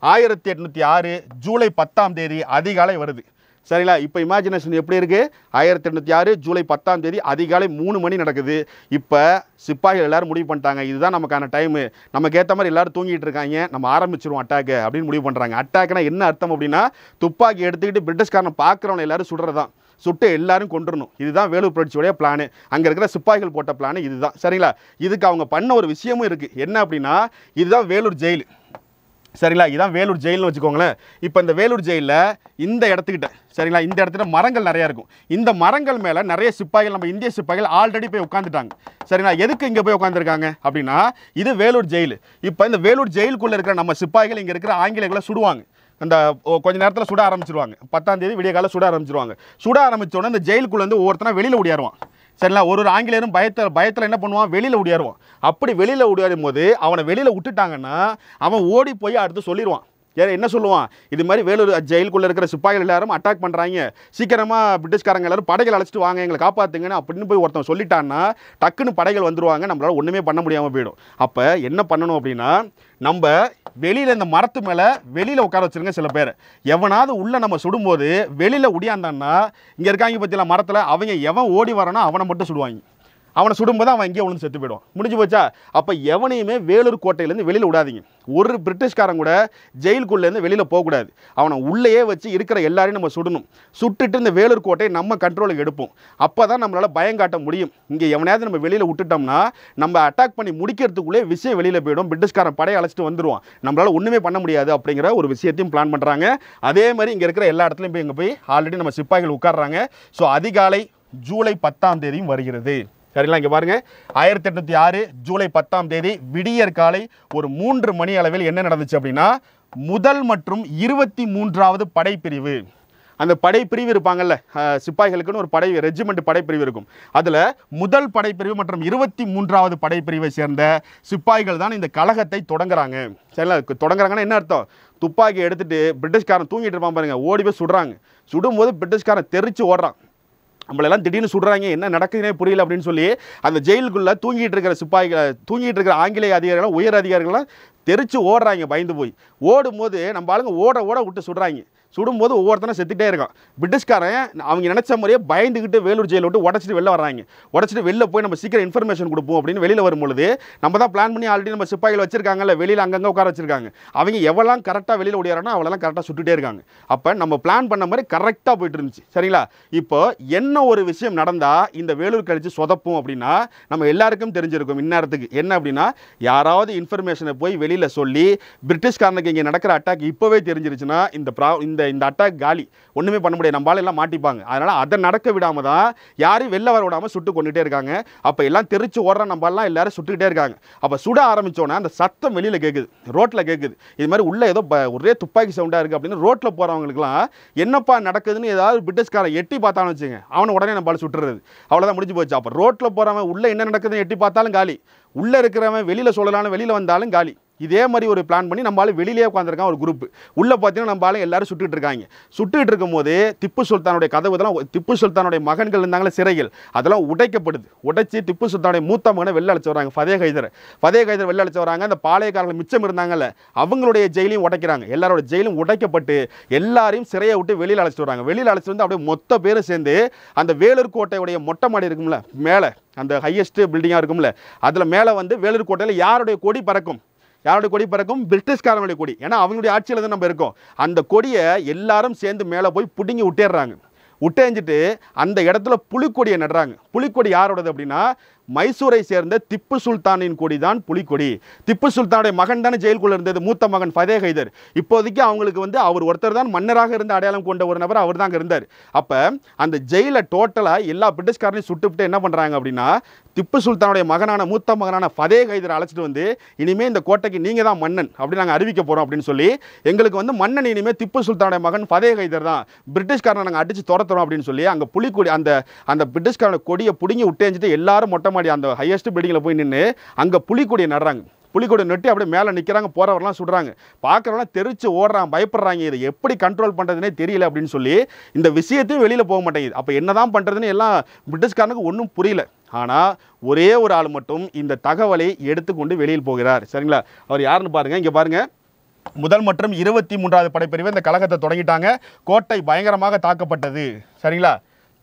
1806 ஜூலை 10ஆம் தேதி அதிகாலை வருது. சரிங்களா, இப்போ இமேஜினேஷன் எப்படி இருக்கு, 1806 ஜூலை 10ஆம் தேதி அதிகாலை 3 மணி நடக்குது. இப்போ சிப்பாய்கள் எல்லாரும் முடிவு பண்ணிட்டாங்க, இதுதான் நமக்கான டைமு, நமக்கு ஏற்ற மாதிரி எல்லாரும் தூங்கிட்டு இருக்காங்க, நம்ம ஆரம்பிச்சிருவோம் அட்டாக்கு அப்படின்னு முடிவு பண்ணுறாங்க. அட்டாக்னா என்ன அர்த்தம் அப்படின்னா, துப்பாக்கி எடுத்துக்கிட்டு பிரிட்டிஷ்காரனை பார்க்குறவனை எல்லாரும் சுடுறதான், சுட்டு எல்லாரும் கொண்டுறணும். இதுதான் வேலூர் புரட்சியுடைய பிளானு. அங்கே இருக்கிற சிப்பாய்கள் போட்ட பிளானு இதுதான். சரிங்களா, இதுக்கு அவங்க பண்ண ஒரு விஷயமும் இருக்குது. என்ன அப்படின்னா, இதுதான் வேலூர் ஜெயில். சரிங்களா, இதுதான் வேலூர் ஜெயில்னு வச்சுக்கோங்களேன். இப்போ இந்த வேலூர் ஜெயிலில் இந்த இடத்துக்கிட்ட, சரிங்களா, இந்த இடத்துல மரங்கள் நிறையா இருக்கும். இந்த மரங்கள் மேலே நிறைய சிப்பாய்கள், நம்ம இந்திய சிப்பாய்கள் ஆல்ரெடி போய் உட்காந்துட்டாங்க. சரிங்களா, எதுக்கு இங்கே போய் உட்காந்துருக்காங்க அப்படின்னா, இது வேலூர் ஜெயில். இப்போ இந்த வேலூர் ஜெயிலுக்குள்ளே இருக்கிற நம்ம சிப்பாய்கள் இங்கே இருக்கிற ஆங்கிலேயர்களை சுடுவாங்க. அந்த கொஞ்ச நேரத்தில் சுட ஆரம்பிச்சிருவாங்க. 10ஆம் தேதி விடிய காலம் சுட ஆரம்பிச்சிருவாங்க. சுட ஆரம்பித்தோடனே இந்த ஜெயிலுக்குள்ளே வந்து ஒவ்வொருத்தனா வெளியில் ஓடியாருவான். சரிங்களா, ஒரு ஆங்கிலேயரும் பயத்தில் என்ன பண்ணுவான், வெளியில் ஓடியாருவான். அப்படி வெளியில் ஓடியாரும் போது அவனை வெளியில் விட்டுட்டாங்கன்னா அவன் ஓடி போய் அடுத்து சொல்லிடுவான். என்ன சொல்லுவான், இது மாதிரி வேலூர் ஜெயிலுக்குள்ளே இருக்கிற சிப்பாய்கள் எல்லாரும் அட்டாக் பண்ணுறாங்க, சீக்கிரமாக பிரிட்டிஷ்காரங்க எல்லாரும் படைகள் அழைச்சிட்டு வாங்க, எங்களை காப்பாற்றுங்கன்னு அப்படின்னு போய் ஒருத்தன் சொல்லிட்டான்னா டக்குன்னு படைகள் வந்துடுவாங்க, நம்மளால் ஒன்றுமே பண்ண முடியாமல் போயிடும். அப்போ என்ன பண்ணணும் அப்படின்னா, நம்ம வெளியில் இந்த மரத்து மேலே வெளியில் உட்கார வச்சுருங்க சில பேர். எவனாவது உள்ளே நம்ம சுடும்போது வெளியில் உடியாந்தான்னா இங்கே இருக்காங்க பற்றிலாம் மரத்தில், அவங்க எவன் ஓடி வரானோ அவனை மட்டும் சுடுவாங்க. அவனை சுடும்போது அவன் இங்கே விழுந்து செத்து போயிடுவான். முடிஞ்சு போச்சா. அப்போ எவனையுமே வேலூர் கோட்டையிலேருந்து வெளியில் விடாதீங்க. ஒரு பிரிட்டிஷ்காரன் கூட ஜெயிலுக்குள்ளேருந்து வெளியில் போகக்கூடாது. அவனை உள்ளேயே வச்சு இருக்கிற எல்லாரையும் நம்ம சுடணும். சுட்டுட்டு இந்த வேலூர் கோட்டையை நம்ம கண்ட்ரோலுக்கு எடுப்போம். அப்போ தான் நம்மளால் பயம் காட்ட முடியும். இங்கே எவனையாவது நம்ம வெளியில் விட்டுட்டோம்னா நம்ம அட்டாக் பண்ணி முடிக்கிறதுக்குள்ளே விஷயம் வெளியில் போயிடும், பிரிட்டிஷ்காரன் படையை அழைச்சிட்டு வந்துடுவான், நம்மளால் ஒன்றுமே பண்ண முடியாது அப்படிங்கிற ஒரு விஷயத்தையும் பிளான் பண்ணுறாங்க. அதே மாதிரி இங்கே இருக்கிற எல்லா இடத்துலையும் போய் இங்கே போய் ஆல்ரெடி நம்ம சிப்பாய்கள் உட்கார்றாங்க. ஸோ அதிகாலை ஜூலை 10ஆம் தேதியும் வருகிறது. சரிங்களா? இங்கே பாருங்க, 1806 ஜூலை 10ஆம் தேதி விடியற் காலை ஒரு 3 மணி அளவில் என்ன நடந்துச்சு அப்படின்னா, முதல் மற்றும் 23வது படைப்பிரிவு, அந்த படைப்பிரிவு இருப்பாங்கல்ல, சிப்பாய்களுக்குன்னு ஒரு ரெஜிமெண்ட் படைப்பிரிவு இருக்கும். அதில் முதல் படைப்பிரிவு மற்றும் 23வது படைப்பிரிவை சேர்ந்த சிப்பாய்கள் தான் இந்த கலகத்தை தொடங்குறாங்க. சரிங்களா? தொடங்குறாங்கன்னா என்ன அர்த்தம்? துப்பாக்கி எடுத்துட்டு பிரிட்டிஷ்காரன் தூங்கிட்டு இருப்பான் பாருங்க, ஓடி போய் சுடுறாங்க. சுடும்போது பிரிட்டிஷ்காரன் தெரிச்சு ஓடுறான். நம்மளெல்லாம் திடீர்னு சுடுறாங்க, என்ன நடக்குதுன்னே புரியல அப்படின்னு சொல்லி அந்த ஜெயிலுக்குள்ளே தூங்கிட்டு இருக்கிற சிப்பாய்களை, தூங்கிட்டு இருக்கிற ஆங்கிலேய அதிகாரிகளும் உயர் அதிகாரிகள்லாம் தெரிச்சு ஓடுறாங்க. பயந்து போய் ஓடும்போது நம்ம ஆளுங்க ஓட ஓட விட்டு சுடுறாங்க. சுடும்போது ஒவ்வொருத்தனும் செத்துட்டே இருக்கான். பிரிட்டிஷ்காரன் அவங்க நினச்ச மாதிரியே பயந்துக்கிட்டு வேலூர் ஜெயிலை விட்டு உடச்சிட்டு வெளில வர்றாங்க. உடச்சிட்டு வெளில போய் நம்ம சீக்கிரம் இன்ஃபர்மேஷன் கொடுப்போம் அப்படின்னு வெளியில் வரும்பொழுது, நம்ம தான் பிளான் பண்ணி ஆல்ரெடி நம்ம சிப்பாய்கள் வச்சிருக்காங்கல்ல, வெளியில் அங்கங்கே உட்கார வச்சிருக்காங்க. அவங்க எவ்வளோ கரெக்டாக வெளியில் ஓடிறானோ அவ்வளோலாம் கரெக்டாக சுட்டுட்டே இருக்காங்க. அப்போ நம்ம பிளான் பண்ண மாதிரி கரெக்டாக போயிட்டு இருந்துச்சு. சரிங்களா? இப்போ என்ன ஒரு விஷயம் நடந்தால் இந்த வேலூர் கழிச்சு சொதப்பும் அப்படின்னா, நம்ம எல்லாருக்கும் தெரிஞ்சிருக்கும் இந்நேரத்துக்கு. என்ன அப்படின்னா, யாராவது இன்ஃபர்மேஷனை போய் வெளியில் சொல்லி பிரிட்டிஷ்காரனுக்கு இங்கே நடக்கிற அட்டாக் இப்போவே தெரிஞ்சிருச்சுன்னா இந்த அட்டாக் காலி, ஒன்றுமே பண்ண முடியாது, நம்மளால எல்லாம் மாட்டிப்பாங்க. அதனால் அதை நடக்க விடாமல் தான் யாரையும் வெளில வர விடாமல் சுட்டு கொண்டுகிட்டே இருக்காங்க. அப்போ எல்லாம் தெரிச்சு ஓடுற நம்மளாம் எல்லாரும் சுட்டுக்கிட்டே இருக்காங்க. அப்போ சுட ஆரம்பித்தோன்னா அந்த சத்தம் வெளியில் கேட்குது, ரோட்டில் கேட்குது. இது மாதிரி உள்ளே ஏதோ ஒரே துப்பாக்கி சவுண்டாக இருக்குது அப்படின்னு ரோட்டில் போகிறவங்களுக்குலாம் என்னப்பா நடக்குதுன்னு ஏதாவது பிரிட்டிஷ்காரன் எட்டி பார்த்தான்னு வச்சுங்க, அவனை உடனே நம்மளால சுட்டுறது, அவ்வளோதான் முடிஞ்சு போச்சு. அப்போ ரோட்டில் போகிறவன் உள்ளே என்ன நடக்குதுன்னு எட்டி பார்த்தாலும் காலி, உள்ளே இருக்கிறவன் வெளியில் சொல்லலான்னு வெளியில் வந்தாலும் காலி. இதே மாதிரி ஒரு பிளான் பண்ணி நம்மளால வெளியிலே உட்காந்துருக்கான் ஒரு குரூப். உள்ளே பார்த்தீங்கன்னா நம்மளால எல்லாரும் சுட்டுட்டு இருக்காங்க. சுட்டுட்டு இருக்கும்போது திப்பு சுல்தானுடைய கதவு இதெல்லாம், திப்பு சுல்தானுடைய மகன்கள் இருந்தாங்களே சிறைகள், அதெல்லாம் உடைக்கப்படுது. உடைச்சி திப்பு சுல்தானுடைய மூத்த மகனை வெளில அழைச்சி வராங்க, ஃபதே கைதர் வெளில அழைச்சி வராங்க. அந்த பாளையக்காரர்கள் மிச்சம் இருந்தாங்கல்ல, அவங்களுடைய ஜெயிலையும் உடைக்கிறாங்க. எல்லாரோட ஜெயிலும் உடைக்கப்பட்டு எல்லாரையும் சிறையை விட்டு வெளியில் அழைச்சிட்டு வராங்க. வெளியில் அழைச்சிட்டு வந்து அப்படியே மொத்த பேரும் சேர்ந்து அந்த வேலூர் கோட்டையுடைய மொட்டை மாடி இருக்கும்ல, மேலே அந்த ஹையஸ்ட் பில்டிங்காக இருக்கும்ல, அதில் மேலே வந்து வேலூர் கோட்டையில் யாருடைய கொடி பறக்கும்? யாருடைய கொடி பறக்கும்? பிரிட்டிஷ்காரனுடைய கொடி. ஏன்னா அவங்களுடைய ஆட்சியில் தான் நம்ம இருக்கோம். அந்த கொடியை எல்லாரும் சேர்ந்து மேலே போய் பிடுங்கி விட்டேறாங்க. விட்டேஞ்சிட்டு அந்த இடத்துல புலிக்கொடியை நடுறாங்க. புலிக்கொடி யாரோடது அப்படின்னா, மைசூரை சேர்ந்த திப்பு சுல்தானின் கொடி தான் புலிக்கொடி. திப்பு சுல்தானுடைய மகன் தானே ஜெயிலுக்குள்ள இருந்தது, மூத்த மகன் ஃபதே கைதர். இப்போதைக்கு அவங்களுக்கு வந்து அவர் ஒருத்தர் தான் மன்னராக இருந்த அடையாளம் கொண்ட ஒரு நபர், அவர் தான் இருந்தார். அப்போ அந்த ஜெயிலை டோட்டலாக எல்லா பிரிட்டிஷ்காரனையும் சுட்டுவிட்டு என்ன பண்ணுறாங்க அப்படின்னா, திப்பு சுல்தானுடைய மகனான மூத்த மகனான ஃபதே கைதரை அழைச்சிட்டு வந்து, இனிமேல் இந்த கோட்டைக்கு நீங்கள் தான் மன்னன் அப்படின்னு நாங்கள் அறிவிக்க போகிறோம் அப்படின்னு சொல்லி, எங்களுக்கு வந்து மன்னன் இனிமேல் திப்பு சுல்தானுடைய மகன் ஃபதே கைதர் தான், பிரிட்டிஷ்காரனை நாங்கள் அடித்து துரத்துறோம் அப்படின்னு சொல்லி அங்கே புலிக்கொடி அந்த பிரிட்டிஷ்காரன கொடியை பிடுங்கி விட்டேஞ்சிட்டு எல்லாரும் மொட்டை மாடி அந்த ஹையஸ்ட் பில்டிங்கில் போய் நின்று அங்கே புலிக்கொடியை நடுறாங்க. புலிக்கொடி நட்டி அப்படியே மேலே நிற்கிறாங்க, போகிறவரெல்லாம் சுடுறாங்க. பார்க்குறவங்களாம் தெரிச்சு ஓடுறான், பயப்படுறாங்க. இதை எப்படி கண்ட்ரோல் பண்ணுறதுனே தெரியல அப்படின்னு சொல்லி இந்த விஷயத்தையும் வெளியில் போக மாட்டேங்குது. அப்போ என்ன தான் பண்ணுறதுன்னு எல்லாம் பிரிட்டிஷ்காரனுக்கு ஒன்றும் புரியல. ஆனால் ஒரே ஒரு ஆள் மட்டும் இந்த தகவலை எடுத்துக்கொண்டு வெளியில் போகிறார். சரிங்களா? அவர் யாருன்னு பாருங்கள். இங்கே பாருங்கள், முதல் மற்றும் 23வது படைப்பிரிவு இந்த கழகத்தை தொடங்கிட்டாங்க. கோட்டை பயங்கரமாக தாக்கப்பட்டது. சரிங்களா?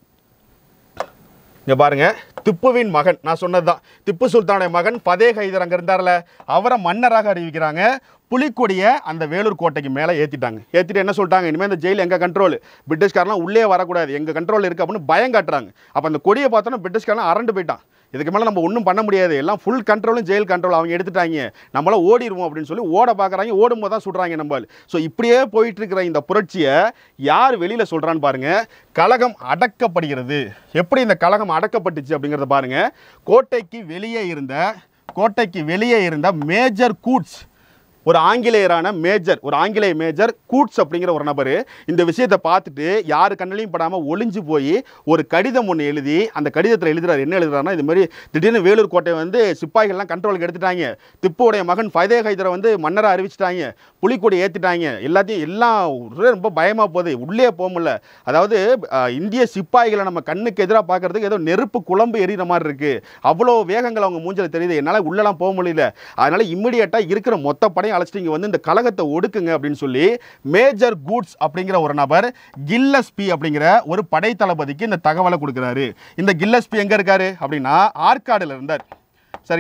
இங்கே பாருங்க, திப்புவின் மகன், நான் சொன்னதுதான், திப்பு சுல்தானுடைய மகன் ஃபதே கைதர் அங்கே இருந்தார்ல, அவரை மன்னராக அறிவிக்கிறாங்க. புலிக்கொடியை அந்த வேலூர் கோட்டைக்கு மேலே ஏற்றிட்டாங்க. ஏற்றிட்டு என்ன சொல்லிட்டாங்க, இனிமேல் இந்த ஜெயில் எங்கள் கண்ட்ரோல், பிரிட்டிஷ்காரெலாம் உள்ளே வரக்கூடாது, எங்கள் கண்ட்ரோல் இருக்குது அப்படின்னு பயம் காட்டுறாங்க. அப்போ அந்த கொடியை பார்த்தோன்னா பிரிட்டிஷ்காரெலாம் அரண்டு போயிட்டான். இதுக்கு மேலே நம்ம ஒன்றும் பண்ண முடியாது, எல்லாம் ஃபுல் கண்ட்ரோலும் ஜெயில் கண்ட்ரோல் அவங்க எடுத்துட்டாங்க, நம்மளால் ஓடிடுவோம் அப்படின்னு சொல்லி ஓட பார்க்குறாங்க. ஓடும்போது தான் சுடுறாங்க நம்ம. ஸோ இப்படியே போயிட்டு இருக்கிற இந்த புரட்சியை யார் வெளியில் சொல்கிறான்னு பாருங்கள். கலகம் அடக்கப்படுகிறது. எப்படி இந்த கலகம் அடக்கப்பட்டுச்சு அப்படிங்கிறத பாருங்கள். கோட்டைக்கு வெளியே இருந்த மேஜர் கூட்ஸ், ஒரு ஆங்கிலேயரான மேஜர், ஒரு ஆங்கிலேய மேஜர் கூட்ஸ் அப்படிங்கிற ஒரு நபர் இந்த விஷயத்தை பார்த்துட்டு யாரு கண்ணிலையும் படாமல் ஒளிஞ்சு போய் ஒரு கடிதம் ஒன்று எழுதி, அந்த கடிதத்தில் எழுதுறாரு. என்ன எழுதுறாருன்னா, இது மாதிரி திடீர்னு வேலூர் கோட்டை வந்து சிப்பாய்கள்லாம் கண்ட்ரோலுக்கு எடுத்துட்டாங்க, திப்புவுடைய மகன் ஃபதே கைதரை வந்து மன்னராக அறிவிச்சிட்டாங்க, புலிக்கொடி ஏற்றிட்டாங்க, எல்லாம் ரொம்ப பயமாக போகுது, உள்ளே போக முடியல. அதாவது இந்திய சிப்பாய்களை நம்ம கண்ணுக்கு எதிராக பார்க்கறதுக்கு ஏதோ நெருப்பு குழம்பு எரிகிற மாதிரி இருக்குது, அவ்வளோ வேகங்கள் அவங்க மூஞ்சில் தெரியுது, என்னால் உள்ளெல்லாம் போக முடியல, அதனால் இம்மிடியேட்டாக இருக்கிற மொத்த படையும் அழைச்சிட்டு இங்கே வந்து இந்த கலகத்தை ஒடுக்குங்க அப்படின்னு சொல்லி மேஜர் கூட்ஸ் அப்படிங்கிற ஒரு நபர் கில்லஸ்பி அப்படிங்கிற ஒரு படை தளபதிக்கு இந்த தகவலை கொடுக்குறாரு. இந்த கில்லஸ்பி எங்கே இருக்காரு அப்படின்னா ஆற்காடுல இருந்தார். சரிங்களா?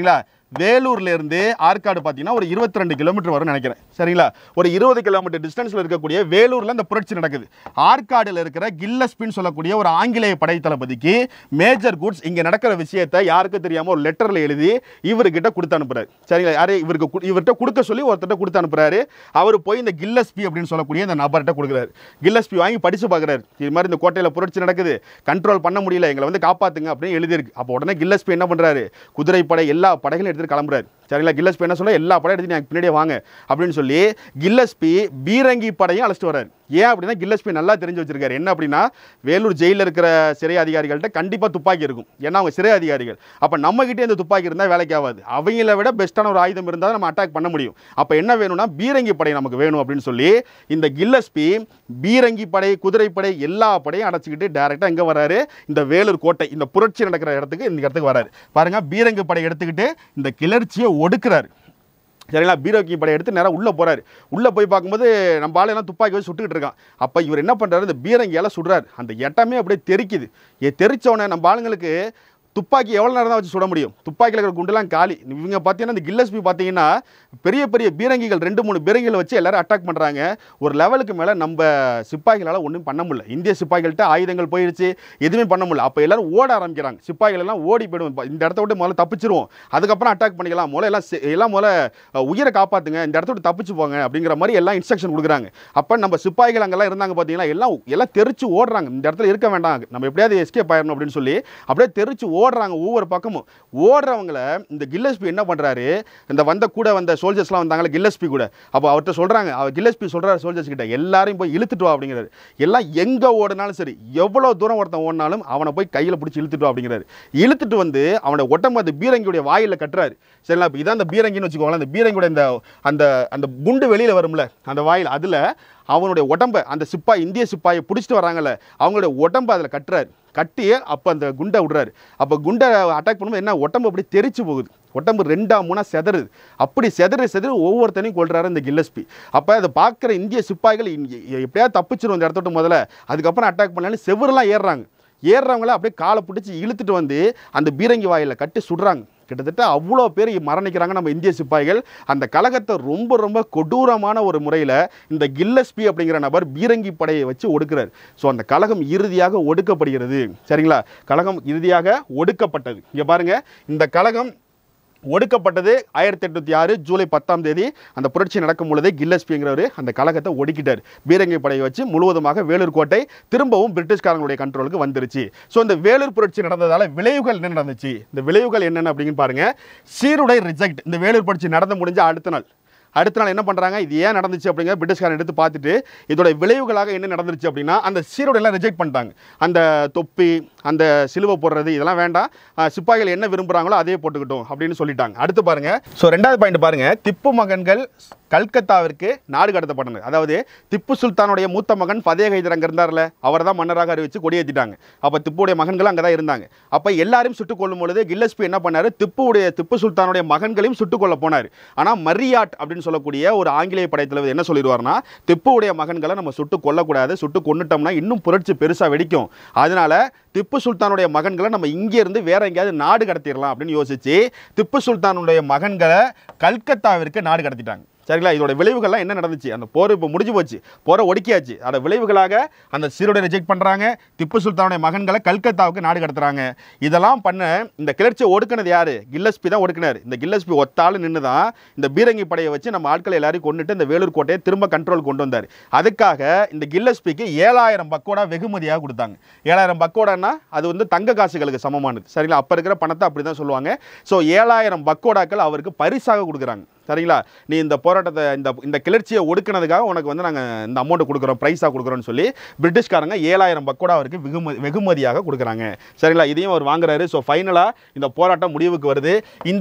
வேலூர்ல இருந்து ஆற்காடு பார்த்தீங்கன்னா ஒரு 22 கிலோமீட்டர் வரும்னு நினைக்கிறேன். சரிங்களா? ஒரு 20 கிலோமீட்டர் டிஸ்டன்ஸ்ல இருக்கக்கூடிய வேலூர்ல இந்த புரட்சி நடக்குது. ஆற்காடுல இருக்கிற கில்லஸ்பின்னு சொல்லக்கூடிய ஒரு ஆங்கிலேய படை தளபதிக்கு மேஜர் குட்ஸ் இங்க நடக்கிற விஷயத்தை யாருக்கும் தெரியாம ஒரு லெட்டர்ல எழுதி இவர்கிட்ட கொடுத்து அனுப்புறாரு. சரிங்களா? யாரே இவர்கிட்ட கொடுக்க சொல்லி ஒருத்தர் கொடுத்து அனுப்புறாரு. அவர் போய் இந்த கில்லஸ்பி அப்படின்னு சொல்லக்கூடிய இந்த நபர்கிட்ட கொடுக்குறாரு. கில்லஸ்பி வாங்கி படிச்சு பார்க்குறாரு. இது மாதிரி இந்த கோட்டையில் புரட்சி நடக்குது, கண்ட்ரோல் பண்ண முடியல, எங்களை வந்து காப்பாத்துங்க அப்படின்னு எழுதியிருக்கு. அப்போ உடனே கில்லஸ்பி என்ன பண்றாரு? குதிரைப்படை எல்லா படைகளும் எடுத்துட்டு கிளம்புறாரு. சரிங்களா? கில்லஸ்பி என்ன சொல்ல, எல்லா படையும் எடுத்து எனக்கு பின்னாடியே வாங்க அப்படின்னு சொல்லி கில்லஸ்பி பீரங்கி படையும் அழைச்சிட்டு வர்றாரு. ஏன் அப்படின்னா கில்லஸ்பி நல்லா தெரிஞ்சு வச்சிருக்காரு. என்ன அப்படின்னா வேலூர் ஜெயிலில் இருக்கிற சிறை அதிகாரிகள்கிட்ட கண்டிப்பாக துப்பாக்கி இருக்கும். ஏன்னா அவங்க சிறை அதிகாரிகள். அப்போ நம்மகிட்டே இந்த துப்பாக்கி இருந்தால் வேலைக்கு ஆகாது. அவங்கள விட பெஸ்ட்டான ஒரு ஆயுதம் இருந்தால் நம்ம அட்டாக் பண்ண முடியும். அப்போ என்ன வேணும்னா பீரங்கி படை நமக்கு வேணும் அப்படின்னு சொல்லி இந்த கில்லஸ்பி பீரங்கி படை, குதிரைப்படை எல்லா படையும் அடைச்சிக்கிட்டு டைரெக்டாக எங்கே வராரு? இந்த வேலூர் கோட்டை, இந்த புரட்சி நடக்கிற இடத்துக்கு, இந்த இடத்துக்கு வராரு. பாருங்க, பீரங்கி படை எடுத்துக்கிட்டு இந்த கிளர்ச்சியை ஒடுக்குறாரு. சரிங்களா? பீரங்கி படை எடுத்து நேராக உள்ளே போகிறாரு. உள்ளே போய் பார்க்கும்போது நம்ம ஆளெல்லாம் துப்பாக்கி வச்சு சுட்டுக்கிட்டு இருக்கான். அப்போ இவர் என்ன பண்ணுறாரு? இந்த பீரங்கியால் சுடுறாரு. அந்த இடமே அப்படியே தெரிக்குது. தெரிச்சவொடனே நம்ம ஆளுங்களுக்கு துப்பாக்கி எவ்வளோ நேரம் தான் வச்சு சுட முடியும்? துப்பாக்கியில் இருக்கிற குண்டுலாம் காலி. இவங்க பார்த்தீங்கன்னா இந்த கில்லஸ்பி பார்த்தீங்கன்னா பெரிய பெரிய பீரங்கிகள் 2-3 பீரங்கிகளை வச்சு எல்லாரும் அட்டாக் பண்ணுறாங்க. ஒரு லெவலுக்கு மேலே நம்ம சிப்பாய்களால் ஒன்றும் பண்ண முடியல. இந்திய சிப்பாய்கள்கிட்ட ஆயுதங்கள் போயிடுச்சு, எதுவுமே பண்ண முடியல. அப்போ எல்லாரும் ஓட ஆரம்பிக்கிறாங்க. சிப்பாய்கள் எல்லாம் ஓடி போயிடுவோம், இந்த இடத்த விட்டு முதல்ல தப்பிச்சிருவோம், அதுக்கப்புறம் அட்டாக் பண்ணிக்கலாம், முதல்ல உயிரை காப்பாற்றுங்க, இந்த இடத்த விட்டு தப்பிச்சு போங்க அப்படிங்கிற மாதிரி எல்லாம் இன்ஸ்ட்ரக்ஷன் கொடுக்குறாங்க. அப்போ நம்ம சிப்பாய்கள் அங்கெல்லாம் இருந்தாங்க பார்த்தீங்கன்னா எல்லாம் தெரிச்சு ஓடுறாங்க. இந்த இடத்துல இருக்க வேண்டாம், நம்ம எப்படியாவது எஸ்கேப் ஆயிடணும் அப்படின்னு சொல்லி அப்படியே தெரிச்சு ஓடுறாங்க. ஒவ்வொரு பக்கமும் ஓடுறவங்கள இந்த கில்லஸ்பி என்ன பண்றாரு? இந்த கூட வந்த சோல்ஜர்ஸ்லாம் வந்தாங்களே கில்லஸ்பி கூட, அப்போ அவர்கிட்ட சொல்றாங்க, கில்லஸ்பி சொல்றாரு சோல்ஜர்ஸ் கிட்ட, எல்லாரையும் போய் இழுத்துட்டு வா அப்படிங்கிறாரு. எல்லாம் எங்க ஓடினாலும் சரி, எவ்வளவு தூரம் ஒருத்தன் ஓடினாலும் அவனை போய் கையில பிடிச்சி இழுத்துட்டு வா அப்படிங்கிறாரு. இழுத்துட்டு வந்து அவனை ஒட்டம்பு அந்த பீரங்கியுடைய வாயில கட்டுறாரு. சரிங்களா? இப்போ இதான் அந்த பீரங்கின்னு வச்சுக்கோங்களேன். அந்த பீரங்கியோட அந்த அந்த குண்டு வெளியில வரும்ல அந்த வாயில், அதுல அவனுடைய உடம்பை அந்த சிப்பாய், இந்திய சிப்பாயை பிடிச்சிட்டு வராங்கல்ல, அவங்களுடைய உடம்பை அதில் கட்டுறாரு. கட்டி அப்போ அந்த குண்டை விடுறாரு. அப்போ குண்டை அட்டாக் பண்ணும்போது என்ன, உடம்பு அப்படி தெரிச்சு போகுது. உடம்பு 2-3 செதறுது. அப்படி செதறி ஒவ்வொருத்தனையும் கொள்றாரு இந்த கில்லஸ்பி. அப்போ அதை பார்க்குற இந்திய சிப்பாய்கள் எப்படியாவது தப்பிச்சிரும் இந்த இடத்த முதல்ல, அதுக்கப்புறம் அட்டாக் பண்ணாலும் செவரெல்லாம் ஏறுறவங்கள அப்படியே காலை பிடிச்சி இழுத்துட்டு வந்து அந்த பீரங்கி வாயில கட்டி சுடுறாங்க. கிட்டத்தட்ட அவ்வளோ பேர் மரணிக்கிறாங்க நம்ம இந்திய சிப்பாய்கள். அந்த கலகத்தை ரொம்ப ரொம்ப கொடூரமான ஒரு முறையில் இந்த கில்லஸ்பி அப்படிங்கிற நபர் பீரங்கி படையை வச்சு ஒடுக்குறாரு. ஸோ அந்த கலகம் இறுதியாக ஒடுக்கப்படுகிறது. சரிங்களா? கலகம் இறுதியாக ஒடுக்கப்பட்டது. இங்கே பாருங்க, இந்த கலகம் ஒடுக்கப்பட்டது 1806 ஜூலை 10ஆம் தேதி அந்த புரட்சி நடக்கும் பொழுதே கில்லஸ்பிங்கிறவர் அந்த கலகத்தை ஒடுக்கிட்டார். பீரங்கி படையை வச்சு முழுவதுமாக வேலூர் கோட்டை திரும்பவும் பிரிட்டிஷ்காரங்களுடைய கண்ட்ரோலுக்கு வந்துருச்சு. ஸோ இந்த வேலூர் புரட்சி நடந்ததால விளைவுகள் என்ன நடந்துச்சு? இந்த விளைவுகள் என்னென்ன அப்படின்னு பாருங்க. சீருடை ரிஜெக்ட். இந்த வேலூர் புரட்சி நடந்து முடிஞ்ச அடுத்த நாள் என்ன பண்ணுறாங்க, இது ஏன் நடந்துச்சு அப்படிங்கிற பிரிட்டிஷ்காரன் எடுத்து பார்த்துட்டு இதோட விளைவுகளாக என்ன நடந்துருச்சு அப்படின்னா அந்த சீருடையெல்லாம் ரிஜெக்ட் பண்ணிட்டாங்க. அந்த தொப்பி, அந்த சிலுவை போடுறது இதெல்லாம் வேண்டாம், சிப்பாய்கள் என்ன விரும்புகிறாங்களோ அதே போட்டுக்கிட்டோம் அப்படின்னு சொல்லிட்டாங்க. அடுத்து பாருங்க. ஸோ 2வது பாயிண்ட் பாருங்க. திப்பு மகன்கள் கல்கத்தாவிற்கு நாடு கடத்தப்பட்டனர். அதாவது திப்பு சுல்தானுடைய மூத்த மகன் ஃபதே ஹைதர் அங்கே இருந்தார்ல, அவர் தான் மன்னராக அறிவித்து கொடியேற்றிட்டாங்க. அப்போ திப்புடைய மகன்கள் அங்கே தான் இருந்தாங்க. அப்போ எல்லாரையும் சுட்டுக் கொள்ளும் பொழுது கில்லஸ்பி என்ன பண்ணார்? திப்பு சுல்தானுடைய மகன்களையும் சுட்டுக் கொள்ள போனார். ஆனால் மரியாட் அப்படின்னு சொல்லக்கூடிய ஒரு ஆங்கிலேய படைத்தலைவர் என்ன சொல்லிடுவார்னா, திப்புடைய மகன்களை நம்ம சுட்டு கொல்லக்கூடாது, சுட்டு கொண்டுட்டோம்னா இன்னும் புரட்சி பெருசாக வெடிக்கும், அதனால திப்பு சுல்தானுடைய மகன்களை நம்ம இங்கே இருந்து வேற எங்கேயாவது நாடு கடத்திடலாம் அப்படின்னு யோசிச்சு திப்பு சுல்தானுடைய மகன்களை கல்கத்தாவிற்கு நாடு கடத்திட்டாங்க. சரிங்களா? இதோட விளைவுகள்லாம் என்ன நடந்துச்சு? அந்த போர் இப்போ முடிஞ்சு போச்சு, போரை ஒடுக்கியாச்சு. அதோட விளைவுகளாக அந்த சீரோட ரிஜெக்ட் பண்ணுறாங்க, திப்பு சுல்தானுடைய மகன்களை கல்கத்தாவுக்கு நாடு கடத்துறாங்க. இதெல்லாம் பண்ண இந்த கிளர்ச்சியை ஒடுக்கினது யாரு? கில்லஸ்பி தான் ஒடுக்கினார். இந்த கில்லஸ்பி ஒத்தாலும் நின்று தான் இந்த பீரங்கி படையை வச்சு நம்ம ஆட்களை எல்லாரையும் கொண்டுட்டு இந்த வேலூர் கோட்டையை திரும்ப கண்ட்ரோல் கொண்டு வந்தார். அதுக்காக இந்த கில்லஸ்பிக்கு 7000 பக்கோடா வெகுமதியாக கொடுத்தாங்க. 7000 பக்கோடான்னா அது வந்து தங்க காசுகளுக்கு சமமானது. சரிங்களா? அப்போ இருக்கிற பணத்தை அப்படி தான் சொல்லுவாங்க. ஸோ 7000 பக்கோடாக்கள் அவருக்கு பரிசாக கொடுக்குறாங்க. சரிங்களா? நீ இந்த போராட்டத்தை இந்த கிளர்ச்சியை ஒடுக்கினதுக்காக உனக்கு வந்து நாங்கள் இந்த அமௌண்ட் கொடுக்குறோம், ப்ரைஸாக கொடுக்குறோம்னு சொல்லி பிரிட்டிஷ்காரங்க 7000 பக்கோடா அவருக்கு வெகுமதியாக கொடுக்குறாங்க. சரிங்களா? இதையும் அவர் வாங்குறாரு. ஸோ ஃபைனலாக இந்த போராட்டம் முடிவுக்கு வருது. இந்த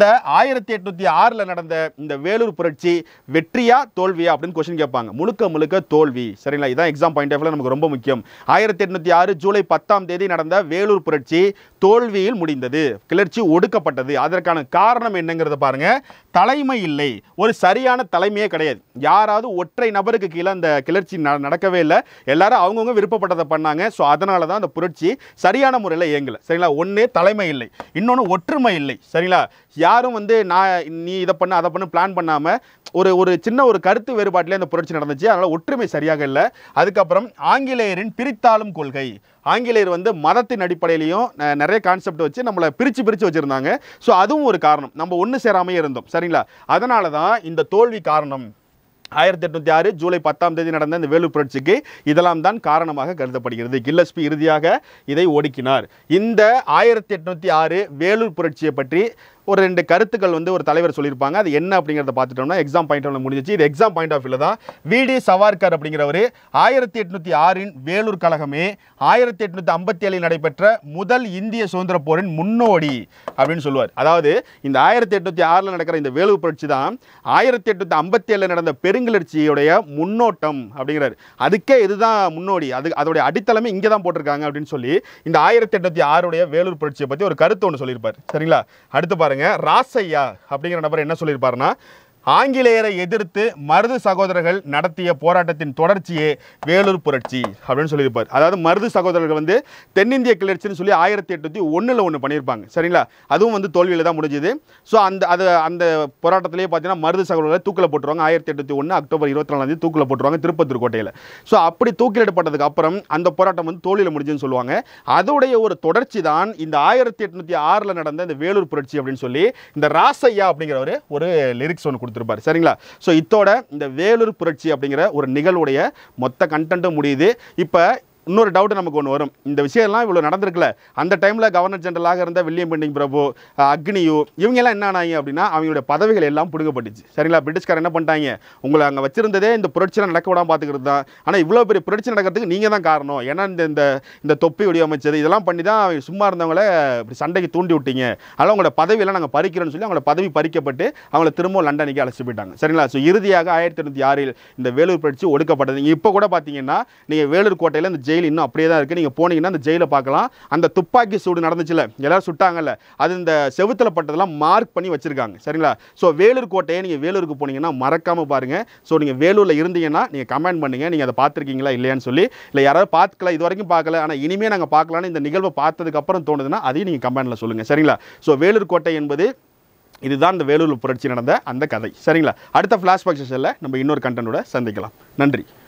1806 நடந்த இந்த வேலூர் புரட்சி வெற்றியா தோல்வியா அப்படின்னு கொஸ்டின் கேட்பாங்க. முழுக்க தோல்வி. சரிங்களா? இதான் எக்ஸாம் பாயிண்ட் ஆஃப் வியூல நமக்கு ரொம்ப முக்கியம். 1806 ஜூலை 10ஆம் தேதி நடந்த வேலூர் புரட்சி தோல்வியில் முடிந்தது, கிளர்ச்சி ஒடுக்கப்பட்டது. அதற்கான காரணம் என்னங்கிறத பாருங்க. தலைமை இல்லை. ஒரு சரியான தலைமையே கிடையாது. யாராவது ஒற்றை நபருக்கு கீழே அந்த கிளர்ச்சி நடக்கவே இல்லை. எல்லாரும் அவங்கவுங்க விருப்பப்பட்டதை பண்ணாங்க. ஸோ அதனால தான் அந்த புரட்சி சரியான முறையில் இயங்கலை. சரிங்களா? ஒன்று தலைமை இல்லை, இன்னொன்று ஒற்றுமை இல்லை. சரிங்களா? யாரும் வந்து நீ இதை பண்ண அதை பண்ணு பிளான் பண்ணாமல் ஒரு சின்ன ஒரு கருத்து வேறுபாட்டிலே அந்த புரட்சி நடந்துச்சு. அதனால் ஒற்றுமை சரியாக இல்லை. அதுக்கப்புறம் ஆங்கிலேயரின் பிரித்தாளும் கொள்கை. ஆங்கிலேயர் வந்து மதத்தின் அடிப்படையிலையும் நிறைய கான்செப்ட் வச்சு நம்மளை பிரித்து வச்சுருந்தாங்க. ஸோ அதுவும் ஒரு காரணம். நம்ம ஒன்று சேராமையே இருந்தோம். சரிங்களா? அதனால தான் இந்த தோல்வி காரணம். 1806 ஜூலை 10ஆம் தேதி நடந்த இந்த வேலூர் புரட்சிக்கு இதெல்லாம் தான் காரணமாக கருதப்படுகிறது. கில்லஸ்பி இறுதியாக இதை ஒடுக்கினார். இந்த 1806 வேலூர் புரட்சியை பற்றி ஒரு 2 கருத்துக்கள் வந்து ஒரு தலைவர் சொல்லியிருப்பாங்க. அது என்ன அப்படிங்கிறத பார்த்துட்டோம்னா எக்ஸாம் பாயிண்ட் ஆஃப் முடிஞ்சிச்சு. இது எக்ஸாம் பாயிண்ட் ஆஃப் வியூல தான் வி.டி. சவார்கர் அப்படிங்கிறவர் 1806 வேலூர் கழகமே 1857 நடைபெற்ற முதல் இந்திய சுதந்திர போரின் முன்னோடி அப்படின்னு சொல்லுவார். அதாவது இந்த 1806 நடக்கிற இந்த வேலூர் புரட்சி தான் 1857 நடந்த பெருங்கிளர்ச்சியுடைய முன்னோட்டம் அப்படிங்கிறார். அதுக்கே இதுதான் முன்னோடி, அதோடைய அடித்தளமே இங்கே தான் போட்டிருக்காங்க அப்படின்னு சொல்லி இந்த 1806 வேலூர் புரட்சியை பற்றி ஒரு கருத்து ஒன்று சொல்லியிருப்பார். சரிங்களா? அடுத்து பாருங்க, ராசையா அப்படிங்கிற நபர் என்ன சொல்லியிருப்பாருன்னா, ஆங்கிலேயரை எதிர்த்து மருது சகோதரர்கள் நடத்திய போராட்டத்தின் தொடர்ச்சியே வேலூர் புரட்சி அப்படின்னு சொல்லியிருப்பார். அதாவது மருது சகோதரர்கள் வந்து தென்னிந்திய கிளர்ச்சின்னு சொல்லி 1801 ஒன்று பண்ணியிருப்பாங்க. சரிங்களா? அதுவும் வந்து தோல்வியில் தான் முடிஞ்சுது. ஸோ அந்த போராட்டத்திலேயே பார்த்தீங்கன்னா மருது சகோதரர்களை தூக்கில் போட்டுருவாங்க. 1801 அக்டோபர் 24 தூக்கில் போட்டுருவாங்க திருப்பத்தூர் கோட்டையில். ஸோ அப்படி தூக்கிலிடப்பட்டதுக்கு அப்புறம் அந்த போராட்டம் வந்து தோல்வியில் முடிஞ்சுன்னு சொல்லுவாங்க. அதோடைய ஒரு தொடர்ச்சி தான் இந்த 1806 நடந்த இந்த வேலூர் புரட்சி அப்படின்னு சொல்லி இந்த ராசையா அப்படிங்கிறவர் ஒரு லிரிக்ஸ் ஒன்று கொடுத்து. சரிங்களா? சோ இதோட இந்த வேலூர் புரட்சி அப்படிங்கிற ஒரு நிகழ்வுடைய மொத்த கண்டென்ட்டும் முடியுது. இப்போ இன்னொரு டவுட் நமக்கு ஒன்று வரும். இந்த விஷயம்லாம் இவ்வளோ நடந்திருக்குல்ல, அந்த டைமில் கவர்னர் ஜெனரலாக இருந்த வில்லியம் பெண்டிங் பிரபு, அக்னியு இவங்கெல்லாம் என்ன ஆனாங்க அப்படின்னா அவங்களுடைய பதவிகள் எல்லாம் பிடுங்கப்பட்டுச்சு. சரிங்களா? பிரிட்டிஷ்காரர் என்ன பண்ணிட்டாங்க, உங்களை அங்கே வச்சிருந்ததே இந்த புரட்சியெல்லாம் நடக்க விடாமல் பார்த்துக்கிறது தான். ஆனால் இவ்வளோ பெரிய புரட்சி நடக்கிறதுக்கு நீங்கள் தான் காரணம். ஏன்னா இந்த தொப்பி வடிவமைச்சது இதெல்லாம் பண்ணி தான் சும்மா இருந்தவங்கள இப்படி சண்டைக்கு தூண்டி விட்டீங்க. அதனால் உங்களோட பதவியெல்லாம் நாங்கள் பறிக்கிறோன்னு சொல்லி அவங்களோட பதவி பறிக்கப்பட்டு அவங்கள திரும்ப லண்டனுக்கு அழைச்சி போயிட்டாங்க. சரிங்களா? ஸோ இறுதியாக 1806 இந்த வேலூர் புரட்சி ஒடுக்கப்பட்டது. இப்போ கூட பார்த்தீங்கன்னா நீங்கள் வேலூர் கோட்டையில் இந்த இன்னும் அப்படியே தான் இருக்கு. நீங்க போனீங்கன்னா அந்த ஜெயில பார்க்கலாம். அந்த துப்பாக்கி சூடு நடந்துச்சுல, எல்லாரும் சுட்டாங்கல்ல, அது இந்த செவுத்துல பட்டதெல்லாம் மார்க் பண்ணி வச்சிருக்காங்க. சரிங்களா? சோ வேலூர் கோட்டையை நீங்க வேலூருக்கு போனீங்கன்னா மறக்காம பாருங்க. சோ நீங்க வேலூர்ல இருந்தீங்கன்னா நீங்க கமெண்ட் பண்ணுங்க, நீங்க அதை பார்த்திருக்கீங்களா இல்லையான்னு சொல்லி. இல்ல யாராவது பார்க்கல, இது வரைக்கும் பார்க்கல, ஆனா இனிமே நாங்க பார்க்கலாம்னு இந்த நிகழ்வை பார்த்ததுக்கு அப்புறம் தோணுதுன்னா அதையும் நீங்க கமெண்ட்ல சொல்லுங்க. சரிங்களா? சோ வேலூர் கோட்டை என்பது இதுதான் இந்த வேலூர் புரட்சி நடந்த அந்த கதை. சரிங்களா? அடுத்த ஃபிளாஷ்பேக் செஷன்ல நம்ம இன்னொரு கண்டென்ட்டோட சந்திக்கலாம். நன்றி.